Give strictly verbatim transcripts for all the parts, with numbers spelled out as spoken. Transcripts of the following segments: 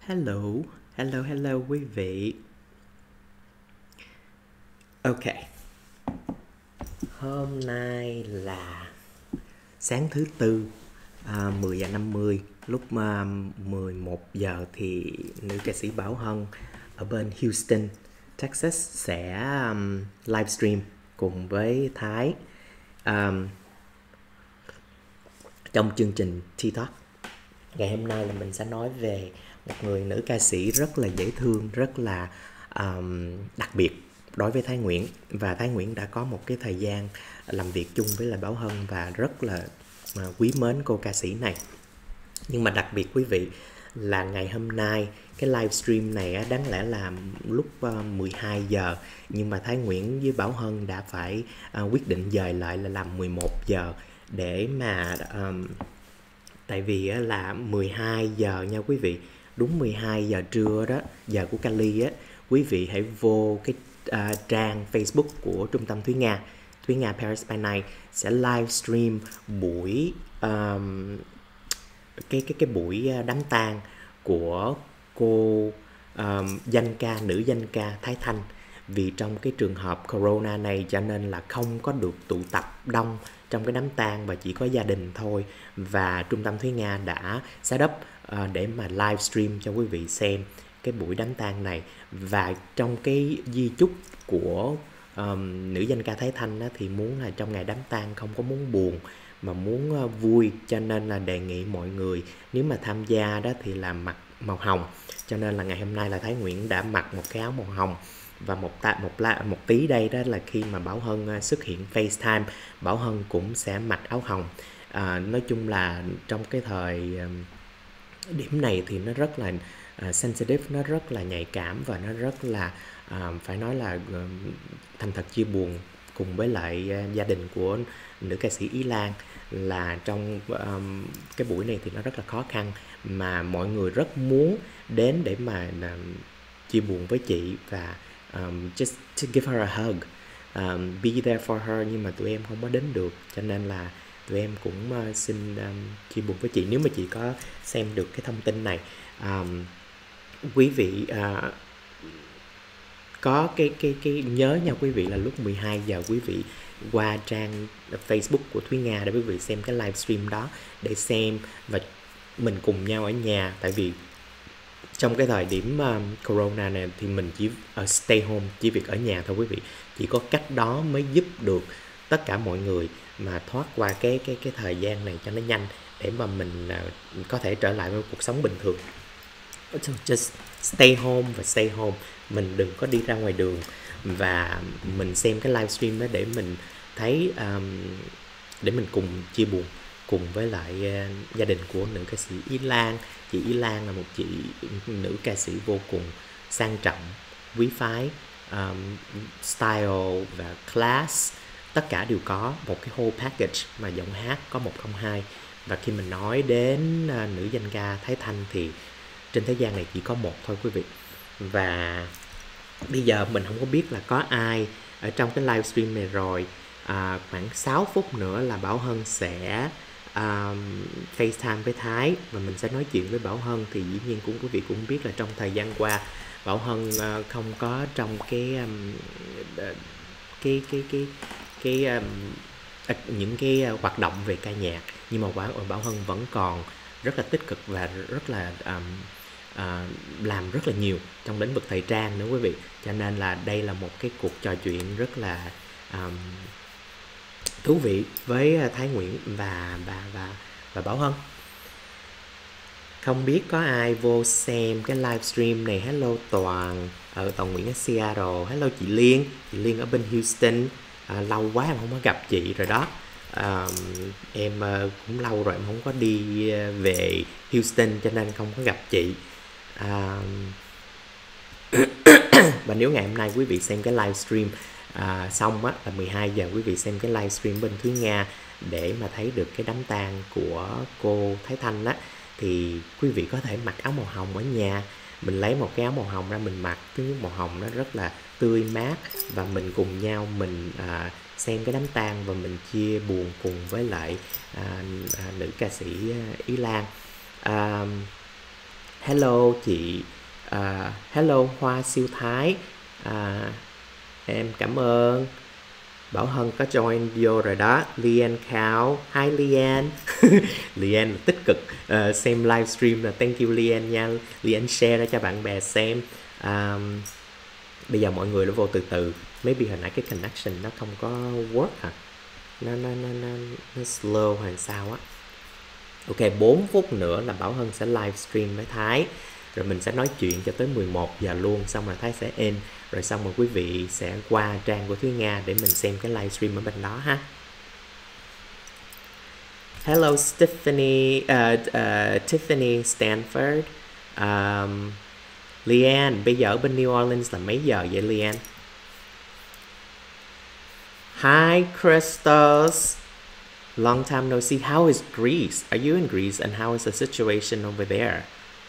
Hello, hello, hello quý vị. Ok, hôm nay là sáng thứ tư, à, mười giờ năm mươi. Lúc à, mười một giờ thì nữ ca sĩ Bảo Hân ở bên Houston, Texas sẽ um, livestream cùng với Thái um, trong chương trình T-Talk. Ngày hôm nay là mình sẽ nói về một người nữ ca sĩ rất là dễ thương, rất là um, đặc biệt đối với Thái Nguyễn. Và Thái Nguyễn đã có một cái thời gian làm việc chung với lại Bảo Hân và rất là uh, quý mến cô ca sĩ này. Nhưng mà đặc biệt quý vị là ngày hôm nay cái livestream này á, đáng lẽ là lúc uh, mười hai giờ, nhưng mà Thái Nguyễn với Bảo Hân đã phải uh, quyết định dời lại là làm mười một giờ để mà um, tại vì á, là mười hai giờ nha quý vị, đúng mười hai giờ trưa đó, giờ của Cali á, quý vị hãy vô cái uh, trang Facebook của Trung tâm Thúy Nga, Thúy Nga Paris by Night sẽ livestream buổi um, cái cái cái buổi đám tang của cô um, danh ca nữ danh ca Thái Thanh. Vì trong cái trường hợp corona này cho nên là không có được tụ tập đông trong cái đám tang và chỉ có gia đình thôi, và Trung tâm Thúy Nga đã set up uh, để mà livestream cho quý vị xem cái buổi đám tang này. Và trong cái di chúc của um, nữ danh ca Thái Thanh á, thì muốn là trong ngày đám tang không có muốn buồn mà muốn uh, vui, cho nên là đề nghị mọi người nếu mà tham gia đó thì là mặc màu hồng. Cho nên là ngày hôm nay là Thái Nguyễn đã mặc một cái áo màu hồng, và một tạ một la một tí đây đó là khi mà Bảo Hân xuất hiện FaceTime, Bảo Hân cũng sẽ mặc áo hồng. À, nói chung là trong cái thời uh, điểm này thì nó rất là uh, sensitive, nó rất là nhạy cảm và nó rất là uh, phải nói là uh, thành thật chia buồn cùng với lại uh, gia đình của nữ ca sĩ Ý Lan. Là trong um, cái buổi này thì nó rất là khó khăn, mà mọi người rất muốn đến để mà uh, chia buồn với chị và um, just to give her a hug, um, be there for her, nhưng mà tụi em không có đến được, cho nên là tụi em cũng uh, xin um, chia buồn với chị. Nếu mà chị có xem được cái thông tin này, um, quý vị uh, có cái cái cái nhớ nha quý vị, là lúc mười hai giờ quý vị qua trang Facebook của Thúy Nga để quý vị xem cái livestream đó để xem và mình cùng nhau ở nhà. Tại vì trong cái thời điểm um, corona này thì mình chỉ uh, stay home, chỉ việc ở nhà thôi quý vị. Chỉ có cách đó mới giúp được tất cả mọi người mà thoát qua cái cái cái thời gian này cho nó nhanh, để mà mình uh, có thể trở lại với cuộc sống bình thường. So just stay home và stay home, mình đừng có đi ra ngoài đường, và mình xem cái livestream đó để mình thấy um, để mình cùng chia buồn cùng với lại uh, gia đình của nữ ca sĩ Ý Lan. Chị Ý Lan là một chị nữ ca sĩ vô cùng sang trọng, quý phái, um, style và class, tất cả đều có một cái whole package, mà giọng hát có một không hai. Và khi mình nói đến uh, nữ danh ca Thái Thanh thì trên thế gian này chỉ có một thôi quý vị. Và bây giờ mình không có biết là có ai ở trong cái livestream này rồi. À, khoảng sáu phút nữa là Bảo Hân sẽ um, FaceTime với Thái và mình sẽ nói chuyện với Bảo Hân. Thì dĩ nhiên cũng quý vị cũng biết là trong thời gian qua Bảo Hân uh, không có trong cái um, cái cái cái cái um, những cái hoạt động về ca nhạc, nhưng mà Bảo Hân vẫn còn rất là tích cực và rất là um, uh, làm rất là nhiều trong lĩnh vực thời trang nữa quý vị. Cho nên là đây là một cái cuộc trò chuyện rất là um, thú vị với Thái Nguyễn và và và và Bảo Hân. Không biết có ai vô xem cái livestream này. Hello Toàn ở Toàn Nguyễn ở Seattle. Hello chị Liên, chị Liên ở bên Houston. À, lâu quá em không có gặp chị rồi đó. À, em uh, cũng lâu rồi em không có đi uh, về Houston cho nên không có gặp chị. À, và nếu ngày hôm nay quý vị xem cái livestream à, xong á, là mười hai giờ quý vị xem cái livestream bên Thúy Nga để mà thấy được cái đám tang của cô Thái Thanh á, thì quý vị có thể mặc áo màu hồng ở nhà. Mình lấy một cái áo màu hồng ra mình mặc, cái màu hồng nó rất là tươi mát, và mình cùng nhau mình à, xem cái đám tang và mình chia buồn cùng với lại à, à, nữ ca sĩ Ý Lan. À, Hello chị, à, hello Hoa Siêu Thái, à, em cảm ơn. Bảo Hân có join vô rồi đó. Lian Cao, hi Lian. Lian tích cực uh, xem livestream là thank you Lian nha. Lian share ra cho bạn bè xem. Um, bây giờ mọi người nó vô từ từ. Maybe hồi nãy cái connection nó không có work hả? Nó nó nó nó, nó slow hay sao á. Ok, bốn phút nữa là Bảo Hân sẽ livestream với Thái. Rồi mình sẽ nói chuyện cho tới mười một giờ luôn. Xong rồi Thái sẽ end. Rồi xong rồi quý vị sẽ qua trang của Thúy Nga để mình xem cái livestream ở bên đó ha. Hello Stephanie, uh, uh, Tiffany Stanford. um, Lian, bây giờ ở bên New Orleans là mấy giờ vậy Lian? Hi Christos, long time no see. How is Greece? Are you in Greece and how is the situation over there?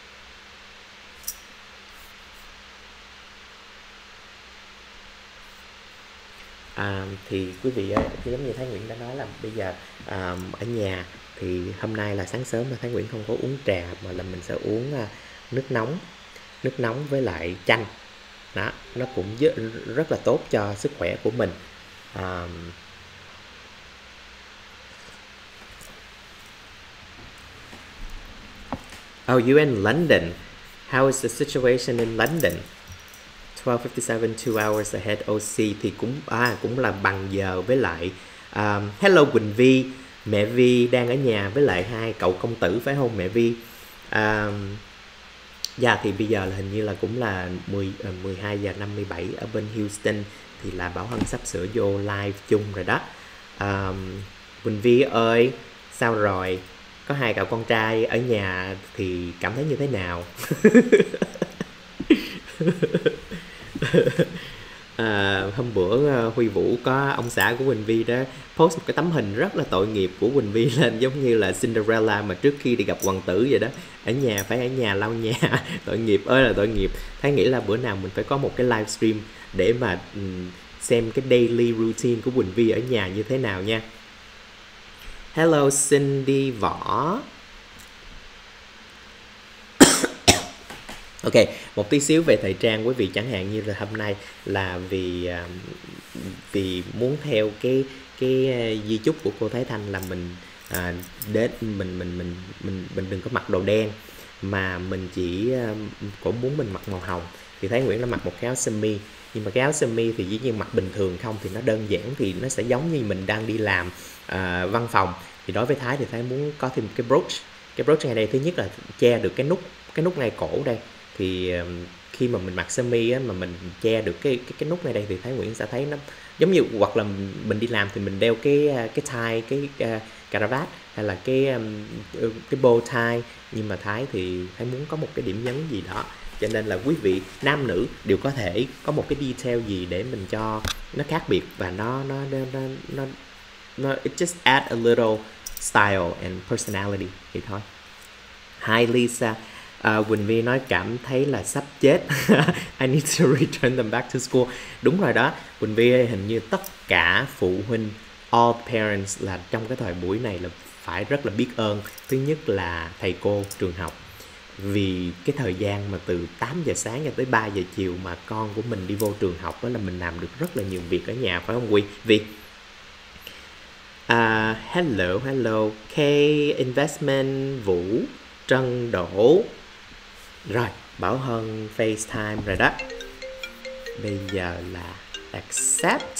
À, thì quý vị ơi, giống như Thái Nguyễn đã nói là bây giờ à, ở nhà thì hôm nay là sáng sớm mà Thái Nguyễn không có uống trà mà là mình sẽ uống à, nước nóng nước nóng với lại chanh đó, nó cũng rất, rất là tốt cho sức khỏe của mình. à, Oh, you in London. How is the situation in London? twelve fifty-seven, two hours ahead O C thì cũng à, cũng là bằng giờ với lại um, hello Quỳnh Vi, mẹ Vi đang ở nhà với lại hai cậu công tử phải không mẹ Vi? Um, dạ thì bây giờ là hình như là cũng là mười, mười hai giờ năm mươi bảy ở bên Houston thì là Bảo Hân sắp sửa vô live chung rồi đó. Um, Quỳnh Vi ơi, sao rồi? Có hai cậu con trai ở nhà thì cảm thấy như thế nào? À, hôm bữa Huy Vũ có ông xã của Quỳnh Vi đó post một cái tấm hình rất là tội nghiệp của Quỳnh Vi lên, giống như là Cinderella mà trước khi đi gặp hoàng tử vậy đó, ở nhà phải ở nhà lau nhà. Tội nghiệp ơi là tội nghiệp. Thái nghĩ là bữa nào mình phải có một cái livestream để mà um, xem cái daily routine của Quỳnh Vi ở nhà như thế nào nha. Hello Cindy Võ. Ok, một tí xíu về thời trang quý vị, chẳng hạn như là hôm nay là vì vì muốn theo cái cái di chúc của cô Thái Thanh là mình à, đến mình mình mình mình mình đừng có mặc đồ đen mà mình chỉ cũng muốn mình mặc màu hồng, thì Thái Nguyễn đã mặc một cái áo sơ mi, nhưng mà cái áo sơ mi thì dĩ nhiên mặc bình thường không thì nó đơn giản, thì nó sẽ giống như mình đang đi làm à, văn phòng. Thì đối với Thái thì Thái muốn có thêm cái brooch. Cái brooch ngay đây thứ nhất là che được cái nút cái nút ngay cổ đây, thì khi mà mình mặc sơ mi á, mà mình che được cái cái cái nút ngay đây thì Thái Nguyễn sẽ thấy nó giống như, hoặc là mình đi làm thì mình đeo cái cái tie, cái uh, caravat hay là cái um, cái bow tie, nhưng mà Thái thì Thái muốn có một cái điểm nhấn gì đó, cho nên là quý vị nam nữ đều có thể có một cái detail gì để mình cho nó khác biệt và nó nó nó nó, nó, nó it just add a little style and personality vậy thôi. Hi Lisa. Uh, Quỳnh Vi nói cảm thấy là sắp chết. I need to return them back to school. Đúng rồi đó Quỳnh Vi ơi, hình như tất cả phụ huynh, all parents là trong cái thời buổi này là phải rất là biết ơn. Thứ nhất là thầy cô trường học, vì cái thời gian mà từ tám giờ sáng cho tới ba giờ chiều mà con của mình đi vô trường học đó, là mình làm được rất là nhiều việc ở nhà, phải không Quy? Vì uh, hello hello K Investment Vũ Trân Đỗ. Rồi, Bảo Hân FaceTime rồi đó. Bây giờ là accept.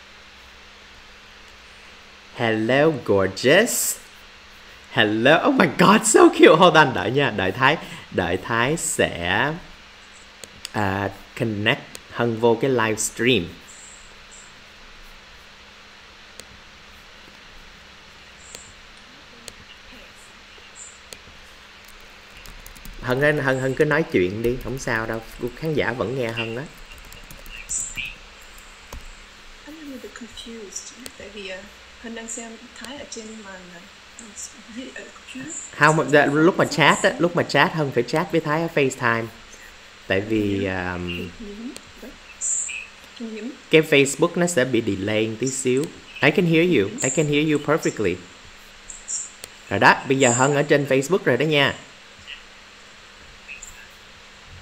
Hello gorgeous. Hello, oh my god, so cute. Hold on, đợi nha, đợi Thái Đợi Thái sẽ uh, connect Hân vô cái livestream. Hân Hân Hân Hân cứ nói chuyện đi, không sao đâu, khán giả vẫn nghe Hân á. I'm a bit confused tại vì Hân đang xem Thái ở trên màn không, lúc mà chat á, lúc mà chat Hân phải chat với Thái ở FaceTime, tại vì um, cái Facebook nó sẽ bị delay tí xíu. I can hear you, I can hear you perfectly. Rồi đó, bây giờ Hân ở trên Facebook rồi đó nha.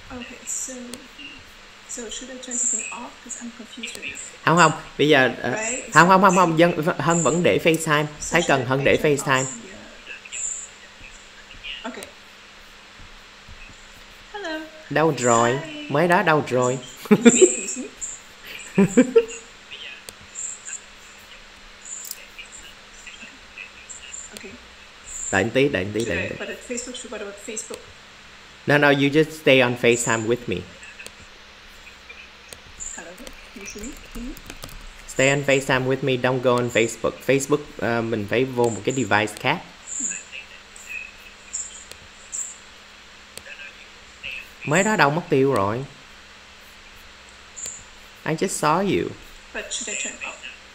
Okay, so so should I turn something off because I'm confused right now. Không không, bây giờ ờ, Right? không không So, không không, dân Hân vẫn để FaceTime. so Thấy should cần I Hân để turn off FaceTime. the, uh, Okay. Hello. Đâu rồi? Hi. Mới đó đâu rồi? Can you see me? Can you see me? Okay. Đợi một tí, đợi một tí, Should đợi I một tí. put it Facebook? Should I put it Facebook? No no, you just stay on FaceTime with me. Hello. Can you see me? Can you? Stay on FaceTime with me, don't go on Facebook. Facebook ờ, mình phải vô một cái device khác. Mới đó đâu mất tiêu rồi? I just saw you. But should I turn off?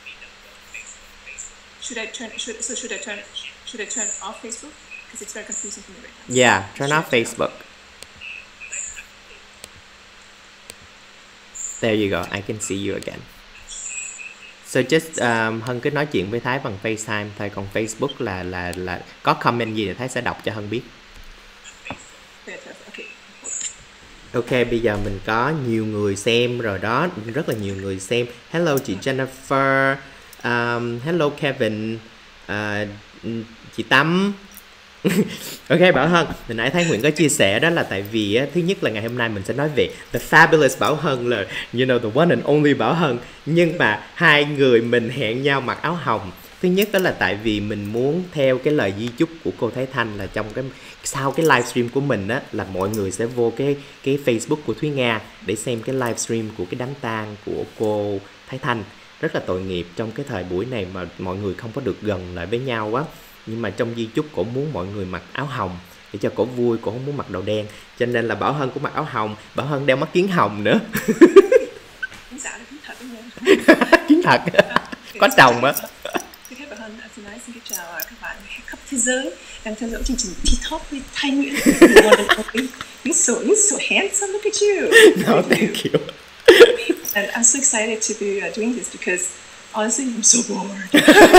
Should I turn? Should, so should I turn? Should I turn off Facebook? Because it's very confusing for me right now. Yeah, turn Should off I turn Facebook. There you go, I can see you again. So just um, Hân cứ nói chuyện với Thái bằng FaceTime thôi, còn Facebook là là là có comment gì thì Thái sẽ đọc cho Hân biết. Yeah, okay. Ok, bây giờ mình có nhiều người xem rồi đó, rất là nhiều người xem. Hello chị Jennifer, um, hello Kevin, uh, chị Tâm. Ok Bảo Hân, hồi nãy Thái Nguyễn có chia sẻ đó là tại vì á, thứ nhất là ngày hôm nay mình sẽ nói về The Fabulous Bảo Hân, là you know the one and only Bảo Hân. Nhưng mà hai người mình hẹn nhau mặc áo hồng. Thứ nhất đó là tại vì mình muốn theo cái lời di chúc của cô Thái Thanh là trong cái sau cái livestream của mình á là mọi người sẽ vô cái cái Facebook của Thúy Nga để xem cái livestream của cái đám tang của cô Thái Thanh. Rất là tội nghiệp trong cái thời buổi này mà mọi người không có được gần lại với nhau á. Nhưng mà trong di chúc cổ muốn mọi người mặc áo hồng để cho cổ vui, cổ không muốn mặc đồ đen. Cho nên là Bảo Hân cũng mặc áo hồng, Bảo Hân đeo mắt kiến hồng nữa. Dạ là kiến thật đúng không? Kiến thật. Có chồng á. Xin phép Bảo Hân, xin nói xin chào các bạn khắp thế giới đang theo dõi chương trình Tea Talk với Thái Nguyễn. You're so, you're so handsome, look at you. No, thank you. And I'm so excited to be uh, doing this because honestly I'm so bored.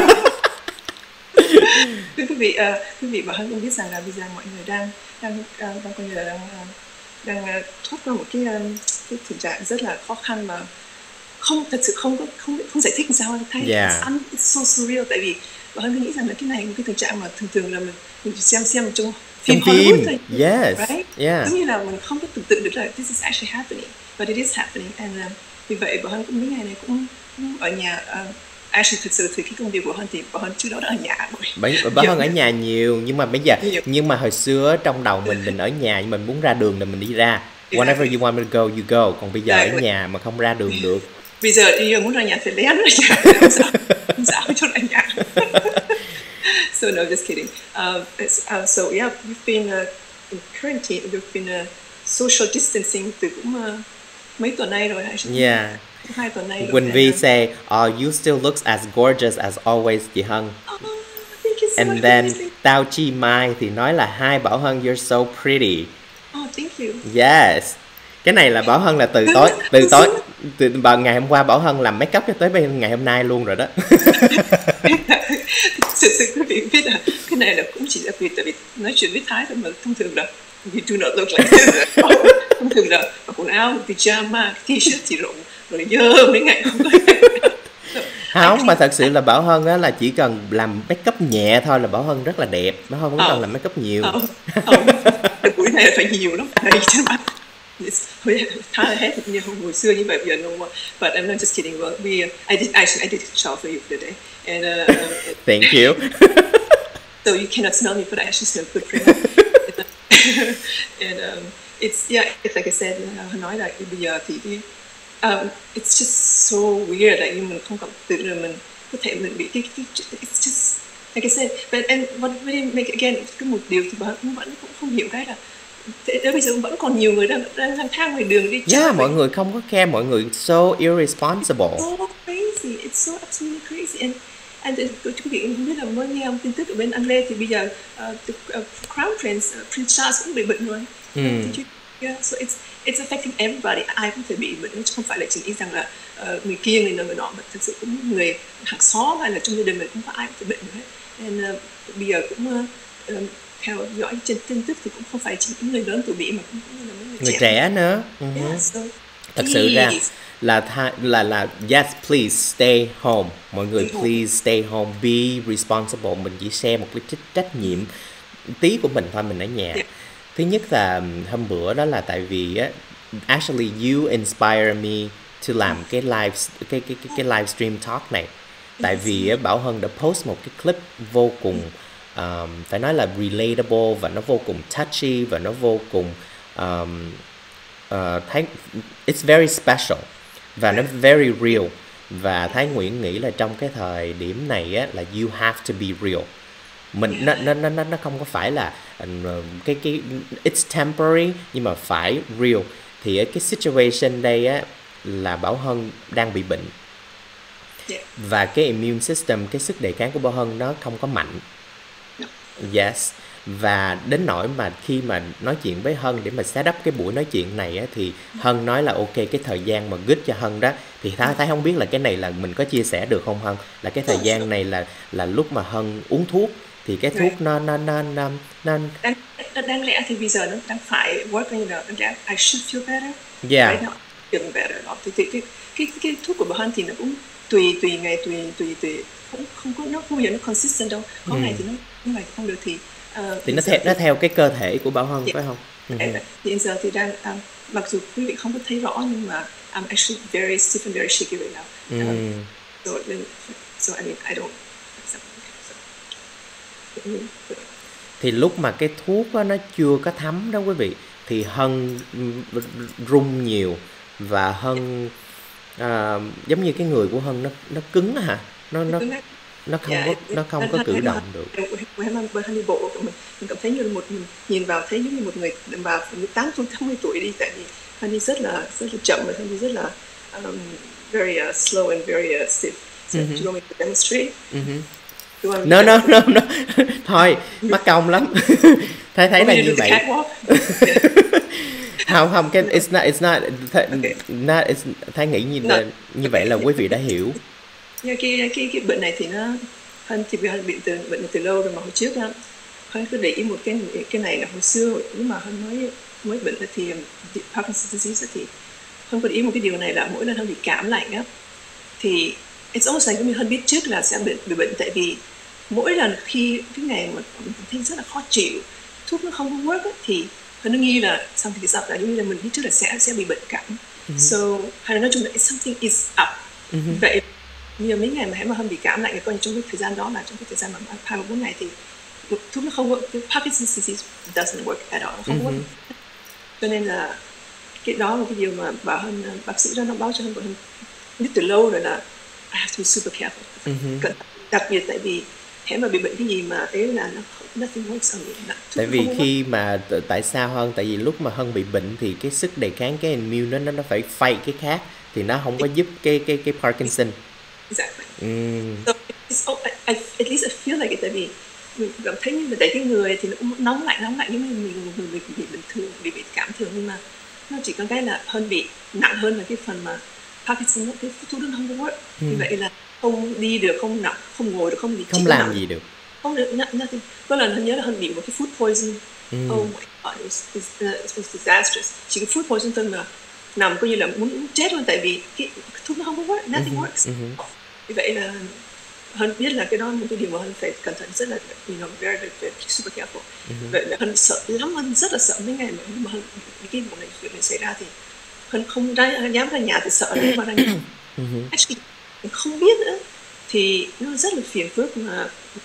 Quý vị, uh, quý vị Bảo Hân cũng biết rằng là bây giờ mọi người đang đang uh, đang coi như là đang uh, đang uh, thoát qua một cái, um, cái tình trạng rất là khó khăn mà không thật sự không có không không giải thích làm sao thay. Yeah. It's, un, it's so surreal, tại vì Bảo Hân nghĩ rằng là cái này một cái tình trạng mà thường thường là mình mình chỉ xem xem trong phim Hollywood thôi. Yes. Right? Yeah. Giống như là mình không có tưởng tượng được là this is actually happening, but it is happening, and uh, vì vậy Bảo Hân cũng mấy ngày này cũng, cũng ở nhà. Uh, Actually, thực sự thì cái công việc của Hân thì Bảo Hân trước đó đã ở nhà rồi. Bởi Bảo Hân ở nhà nhiều, nhưng mà bây giờ Nhiều. nhưng mà hồi xưa trong đầu mình mình ở nhà, nhưng mình muốn ra đường là mình đi ra. Whenever you want me to go, you go. Còn bây giờ ở nhà mà không ra đường được. Bây giờ đi muốn ra nhà phải lén rồi chứ. Không dám cho ra nhà. So no, just kidding. Uh, uh, so yeah, we've been uh, in quarantine. We've been uh, social distancing từ cũng uh, mấy tuần nay rồi. Yeah. Hai tuần nay. Quỳnh Vi say, oh, you still looks as gorgeous as always, chị Hân. Oh, thank you so And much. then Tao Chi Mai thì nói là hi Bảo Hân, you're so pretty. Oh, thank you. Yes. Cái này là Bảo Hân là từ tối từ tối từ vào ngày hôm qua Bảo Hân làm make up cho tới bây ngày hôm nay luôn rồi đó. Thực sự quý vị biết là cái này là cũng chỉ là vì tại vì nói chuyện với Thái thôi, mà thông thường là you do not look like this. Thông thường là quần áo pyjama, t-shirt thì rộng rồi dơ mấy ngày không có. Không, mà thật sự là Bảo Hân á là chỉ cần làm make up nhẹ thôi là Bảo Hân rất là đẹp. Bảo Hân không cần Oh. làm make up nhiều. Không, không. Cái buổi này phải nhiều lắm. Đây chứ mà. Thái hết thật nhiều hồi xưa như vậy bây giờ no more. But I'm not just kidding. Well, we, I did actually I did shower for you today, and uh, um, Thank you. so you cannot smell me, but I actually smell good for you. And um, it's yeah, it's like I said, uh, nói là bây giờ thì đi. Um, it's just so weird that you mình không cảm tự là mình có thể mình bị cái, cái it's just like I said, but and what really make again cái một điều thì bạn cũng vẫn cũng không hiểu cái là thế bây giờ vẫn còn nhiều người đang đang lang thang ngoài đường đi. Yeah, mọi người không có care, mọi người so irresponsible. So crazy, it's so absolutely crazy, and and quý vị không biết là mới nghe tin tức ở bên Anh Lê thì bây giờ uh, the uh, Crown Prince uh, Prince Charles cũng bị bệnh rồi. Mm. Did you, yeah, so it's it's affecting everybody. Ai cũng thể bị bệnh, chứ không phải là chỉ nghĩ rằng là uh, người kia người nọ người nọ, mà thực sự cũng người hàng xóm hay là trong gia đình mình cũng có ai cũng thể bệnh rồi. And uh, bây giờ cũng uh, um, theo dõi trên tin tức thì cũng không phải chỉ những người lớn tuổi bị mà cũng cũng là những người, Người trẻ. trẻ nữa. Uh-huh. Yeah, so Thật sự ra please, là tha, là là yes please stay home. Mọi người stay home. please stay home, be responsible. Mình chỉ share một cái trách, trách nhiệm tí của mình thôi, mình ở nhà. Yeah. Thứ nhất là hôm bữa đó là tại vì á, actually you inspire me to làm cái live cái cái cái cái livestream talk này. Tại vì á, Bảo Hân đã post một cái clip vô cùng um, phải nói là relatable, và nó vô cùng touchy, và nó vô cùng um, uh, thấy it's very special và nó very real. Và Thái Nguyễn nghĩ là trong cái thời điểm này á, là you have to be real. Mình nó nó nó nó không có phải là uh, cái cái it's temporary, nhưng mà phải real. Thì ở cái situation đây á là Bảo Hân đang bị bệnh. Yeah. Và cái immune system, cái sức đề kháng của Bảo Hân nó không có mạnh. No. Yes. Và đến nỗi mà khi mà nói chuyện với Hân để mà set up cái buổi nói chuyện này á, thì Hân nói là ok, cái thời gian mà good cho Hân đó, thì Thái Thái không biết là cái này là mình có chia sẻ được không Hân, là cái thời gian này là là lúc mà Hân uống thuốc, thì cái thuốc Right. nó nó nó nó, nó Đáng, đáng lẽ thì bây giờ nó đang phải work như là I should feel better. yeah. Right now, feeling better. Đó. Thì, thì, cái, cái cái thuốc của bà Hân thì nó cũng tùy tùy ngày tùy tùy tùy cũng không có nó không bao giờ nó consistent đâu. Có Ừ. ngày thì nó có ngày không được thì uh, Thì nó theo nó theo cái cơ thể của Bảo Hân, Yeah. phải không? Ừ. thì hiện giờ thì đang um, mặc dù quý vị không có thấy rõ nhưng mà I'm actually very stiff and very shaky right now. Ừ. Um, so then, so I mean I don't accept it. So, Thì lúc mà cái thuốc đó, nó chưa có thấm đó quý vị, thì Hân rung nhiều, và Hân à, giống như cái người của Hân nó nó cứng hả, nó nó nó không Yeah, có it- nó không có it- cử it- động được. Bữa hôm bữa hôm đi bộ của mình mình cảm thấy như là một mình nhìn vào thấy giống như một người đàn bà phụ nữ tám tuổi tám mươi tuổi đi, tại vì Honey rất là rất là chậm và Honey rất là um, very uh, slow and very uh, stiff. So Mhm. you want me to demonstrate? Mhm. You want me No to no no no thôi mắc công lắm. Thấy thấy want là me to như do the vậy. catwalk? Không không cái it's not it's not th- Okay. not it's, Thái nghĩ như No. là, như vậy là quý vị đã hiểu. Nhưng cái cái cái bệnh này thì nó Hân thì Hân bị từ bệnh này từ lâu rồi, mà hồi trước á Hân cứ để ý một cái cái này là hồi xưa lúc mà Hân mới mới bệnh thì Parkinson's disease thì Hân có để ý một cái điều này là mỗi lần Hân bị cảm lạnh á thì it's almost like như Hân biết trước là sẽ bị, bị bệnh, tại vì mỗi lần khi cái ngày mà mình cảm thấy rất là khó chịu, thuốc nó không có work á, thì Hân nó nghi là something is up, là giống như là mình biết trước là sẽ sẽ bị bệnh cảm. Mm-hmm. So Hân nói chung là something is up. Mm-hmm. Vậy như mấy ngày mà hãy mà Hân bị cảm lạnh, coi như trong cái thời gian đó là trong cái thời gian mà hai ba bốn ngày thì thuốc nó không work, cái Parkinson's disease doesn't work at all, không mm-hmm. work. Cho nên là cái đó là cái điều mà bảo Hân, bác sĩ đó nó báo cho Hân, Hân biết từ lâu rồi là I have to be super careful. Mm-hmm. Cẩn, đặc biệt tại vì hãy mà bị bệnh cái gì mà ấy là nó nothing works on me. Tại vì khi mà tại sao Hân, tại vì lúc mà Hân bị bệnh thì cái sức đề kháng, cái immune nó nó phải fight cái khác, thì nó không có giúp cái cái cái Parkinson. Exactly. Mm. So it's, I, I, at least I feel like it, tại vì mình cảm thấy như là tại cái người thì nó cũng nóng lạnh nóng lạnh nhưng mà mình người bị, bị bình thường, bị bị cảm thường, nhưng mà nó chỉ có cái là Hân bị nặng hơn là cái phần mà Parkinson, cái thuốc đó không có work. Mm. Như vậy là không đi được, không nặng, không ngồi được, không gì, không làm nặng. gì được. Không được, nothing. Có lần Hân nhớ là Hân bị một cái food poison. Mm. Oh my god, it was, it was, it was disastrous. Chỉ cái food poison thôi mà nằm coi như là muốn chết luôn, tại vì cái thuốc nó không có work, nothing mm-hmm. works. Mm-hmm. Vì vậy là Hân biết là cái đó là một cái điều mà Hân phải cẩn thận rất là, you know, very, very, very super careful. Mm-hmm. Vậy là Hân sợ lắm, Hân rất là sợ mấy ngày mà, mà Hân, cái vụ này, việc này xảy ra thì Hân không ra, dám ra nhà thì sợ nếu mà ra nhà. Mm-hmm. Actually, không biết nữa thì nó rất là phiền phức mà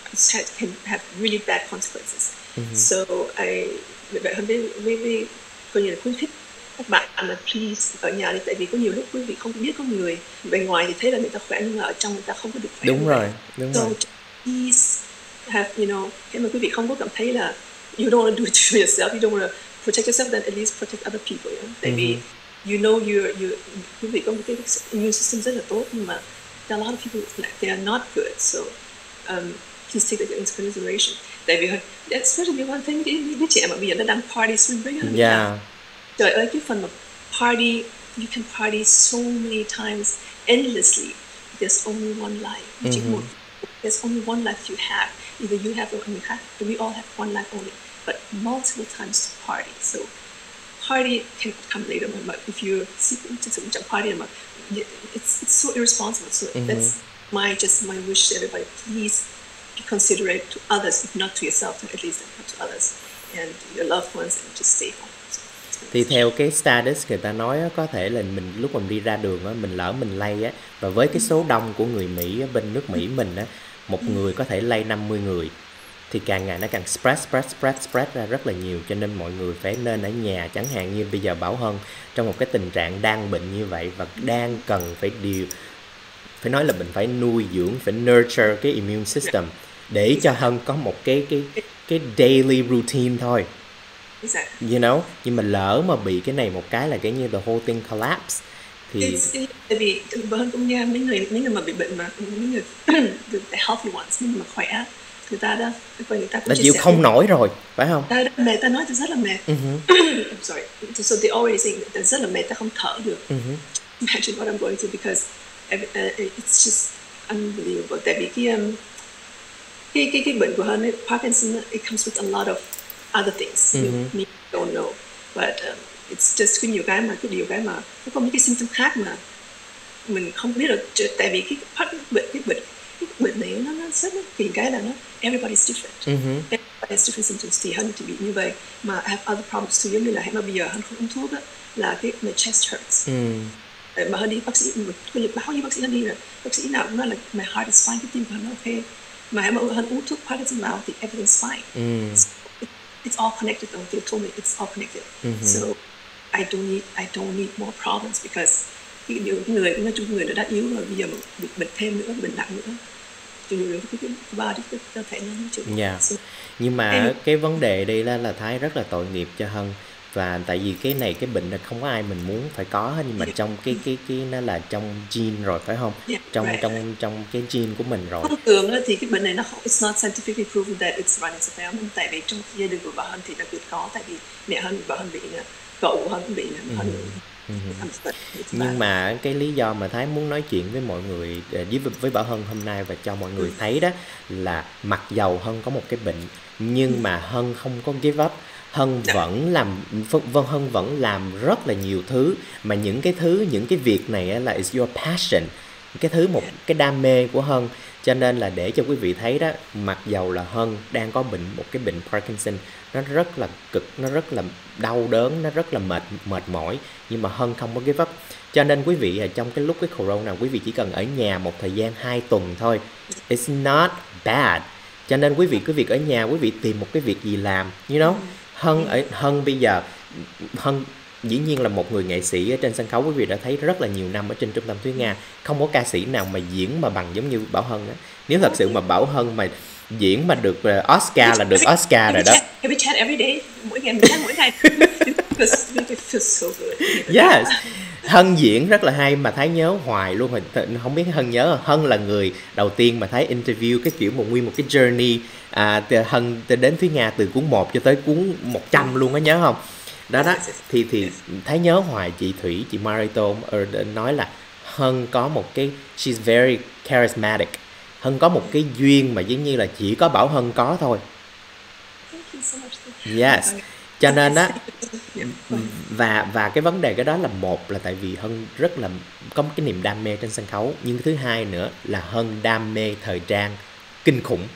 can have really bad consequences. Mm-hmm. So I, vậy Hân với, với, với coi như là khuyến khích các bạn là please ở nhà đi, tại vì có nhiều lúc quý vị không biết, có người bề ngoài thì thấy là người ta khỏe nhưng mà ở trong người ta không có được khỏe. Đúng rồi, đúng so, rồi. Please have, you know, khi mà quý vị không có cảm thấy là you don't want to do it for yourself, you don't want to protect yourself, then at least protect other people. You know? Tại mm-hmm. vì you know you you quý vị có một cái immune system rất là tốt, nhưng mà there are a lot of people like they are not good, so um, please take that into consideration. Tại vì especially one thing, đứa trẻ mà bây giờ nó đang party spring break. Yeah. Trời ơi, cái phần mà party, you can party so many times endlessly. There's only one life. Mm-hmm. There's only one life you have. Either you have or you have. We all have one life only. but multiple times to party. So party can come later, but if you're seeking to party, it's it's so irresponsible. So mm-hmm. that's my just my wish to everybody: please be considerate to others, if not to yourself, at least not to others and your loved ones, and just stay home. Thì theo cái status người ta nói á, có thể là mình lúc mình đi ra đường á, mình lỡ mình lây á, và với cái số đông của người Mỹ á, bên nước Mỹ mình á, một người có thể lây năm mươi người, thì càng ngày nó càng spread spread spread spread ra rất là nhiều, cho nên mọi người phải nên ở nhà. Chẳng hạn như bây giờ Bảo Hân trong một cái tình trạng đang bệnh như vậy và đang cần phải điều phải nói là mình phải nuôi dưỡng, phải nurture cái immune system để cho Hân có một cái cái cái daily routine thôi. You know, nhưng mà lỡ mà bị cái này một cái là cái như the whole thing collapse thì tại vì Hân cũng nghe mấy người mấy người mà bị bệnh mà mấy người the healthy ones, những người mà khỏe, người ta đã người ta cũng đã chịu không nổi rồi, phải không? Ta mệt, ta nói ta rất là mệt. Uh-huh. I'm sorry. So they always say ta rất là mệt, ta không thở được. Uh-huh. Imagine what I'm going through because it's just unbelievable. Tại vì cái um, cái cái cái bệnh của Hân, Parkinson, it comes with a lot of other things mm-hmm. you don't know, but um, it's just cái nhiều cái mà cái điều cái mà nó có những cái symptom khác mà mình không biết được. Tại vì cái phát bệnh cái bệnh cái bệnh này nó nó rất là kỳ, cái là nó everybody's different. Mm-hmm. Everybody's different symptoms. Thì Hân thì bị như vậy mà I have other problems too, giống như là mà bây giờ Hân không uống thuốc á, là cái my chest hurts. Mm. Mà Hân đi bác sĩ, mình báo với bác sĩ Hân đi là bác sĩ nào cũng nói là my heart is fine, cái tim của Hân ok. Mà mà Hân uống thuốc Parkinson vào thì everything's fine. Mm. So, it's all connected though. They told me it's all connected. Mm-hmm. So I don't need I don't need more problems because cái điều người nói chung người đã yếu rồi, bây giờ bị bệnh thêm nữa, bệnh nặng nữa. Cho nên cái cái ba cái cơ thể nó chịu. Yeah. So, nhưng mà em... cái vấn đề đây là là Thái rất là tội nghiệp cho Hân. Và tại vì cái này cái bệnh là không có ai mình muốn phải có hết, nhưng mà yeah. trong cái cái cái nó là trong gene rồi, phải không? Yeah, trong right. trong trong cái gene của mình rồi. Thông thường thì cái bệnh này nó không, it's not scientifically proven that it's running in the family. Tại vì trong gia đình của bà Hân thì đặc biệt có, tại vì mẹ Hân bà Hân bị nè, cậu của Hân bị nè, Hân Mm-hmm. Nhưng mà cái lý do mà Thái muốn nói chuyện với mọi người, với với Bảo Hân hôm nay và cho mọi người thấy đó là mặc dầu Hân có một cái bệnh nhưng mà Hân không có give up. Hân vẫn làm, Vân Hân vẫn làm rất là nhiều thứ, mà những cái thứ, những cái việc này là is your passion, cái thứ một cái đam mê của Hân. Cho nên là để cho quý vị thấy đó, mặc dầu là Hân đang có bệnh, một cái bệnh Parkinson, nó rất là cực, nó rất là đau đớn, nó rất là mệt mệt mỏi, nhưng mà Hân không có give up. Cho nên quý vị trong cái lúc cái corona, quý vị chỉ cần ở nhà một thời gian hai tuần thôi, it's not bad. Cho nên quý vị cứ việc ở nhà, quý vị tìm một cái việc gì làm, you know. Hân ở Hân bây giờ Hân dĩ nhiên là một người nghệ sĩ ở trên sân khấu, quý vị đã thấy rất là nhiều năm ở trên Trung tâm Thúy Nga, không có ca sĩ nào mà diễn mà bằng giống như Bảo Hân á. Nếu thật sự mà Bảo Hân mà diễn mà được Oscar là được Oscar rồi đó. Every chat every day, mỗi ngày chat mỗi ngày. Yes. Hân diễn rất là hay mà Thái nhớ hoài luôn, không biết Hân nhớ không? Hân là người đầu tiên mà Thái interview cái kiểu một nguyên một cái journey à, Hân đến Thúy Nga từ cuốn một cho tới cuốn một trăm luôn á, nhớ không? Đó đó, thì thì Thái nhớ hoài chị Thủy, chị Marito nói là Hân có một cái, she's very charismatic. Hân có một cái duyên mà giống như là chỉ có Bảo Hân có thôi. Yes. Cho nên á, và và cái vấn đề cái đó là một là tại vì Hân rất là có một cái niềm đam mê trên sân khấu, nhưng thứ hai nữa là Hân đam mê thời trang kinh khủng.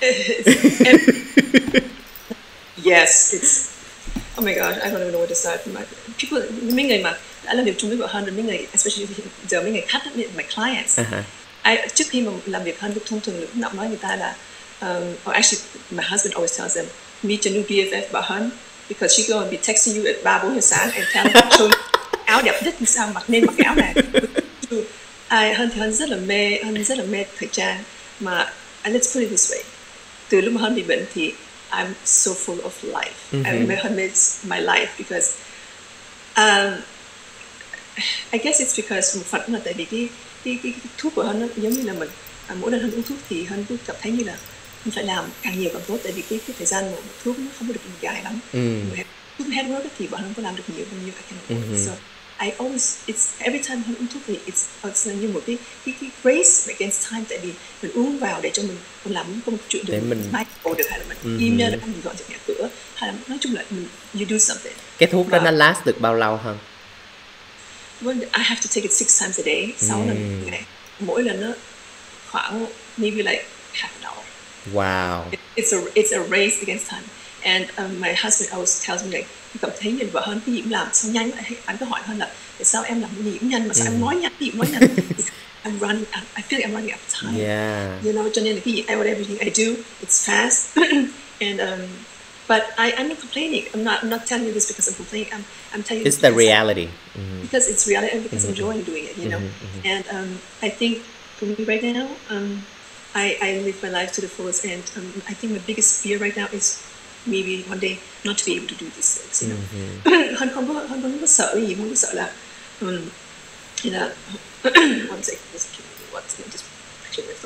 Yes, it's oh my god, I don't even know where to start. My, people, mấy người mà đã làm việc chung với vợ Hân, mấy người, especially giờ mấy người khách, my clients. Uh-huh. I, trước khi mà làm việc Hân, thông thường lúc nào nói người ta là, um, or actually my husband always tells them, meet your new B F F bà Hân, because she gonna be texting you at ba bốn giờ sáng and tell you áo đẹp nhất sao mặc nên mặc cái áo này. I, Hân thì Hân rất là mê, Hân rất là mê thời trang mà. And let's put it this way, từ lúc mà Hân bị bệnh thì I'm so full of life. Mm-hmm. I remember Hân makes my life because um, I guess it's because một phần là tại vì cái cái, cái, cái thuốc của Hân giống như là mình à, mỗi lần Hân uống thuốc thì Hân cứ cảm thấy như là mình phải làm càng nhiều càng tốt, tại vì cái, cái thời gian một thuốc nó không có được dài lắm. Mm. Thuốc hết work thì bọn Hân có làm được nhiều bao nhiêu I can mm-hmm. So I always, it's every time Hân uống thuốc thì it's, it's như một cái cái cái race against time, tại vì mình uống vào để cho mình mình làm những công chuyện được, Để mình- mình mindful được, hay là mình Mhm. im ra, mình dọn dẹp nhà cửa, hay là nói chung là mình you do something. Cái thuốc đó Và- nó last được bao lâu hơn? Well, I have to take it six times a day, sáu lần một ngày. Mỗi lần nó khoảng maybe like half an hour. Wow. It, it's a it's a race against time. And um, my husband always tells me like, cảm thấy nhìn vợ Hân cái gì cũng làm sao nhanh vậy? Anh cứ hỏi Hân là tại sao em làm cái gì cũng nhanh mà sao em nói nhanh, cái gì cũng nói nhanh? I'm running. I feel like I'm running out of time. Yeah. You know, cho nên là cái gì, I, everything I do, it's fast. And um, but I, I'm not complaining. I'm not. I'm not telling you this because I'm complaining. I'm. I'm telling you It's this the because I- reality. Mhm. because it's reality and because I'm enjoying doing it, you know. And um, I think for me right now, um, I, I live my life to the fullest, and um, I think my biggest fear right now is maybe one day not to be able to do these things, you know. Hân không có Hân không có sợ cái gì, không có sợ là um, you know. One second, just give me one second, just actually my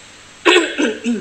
phone.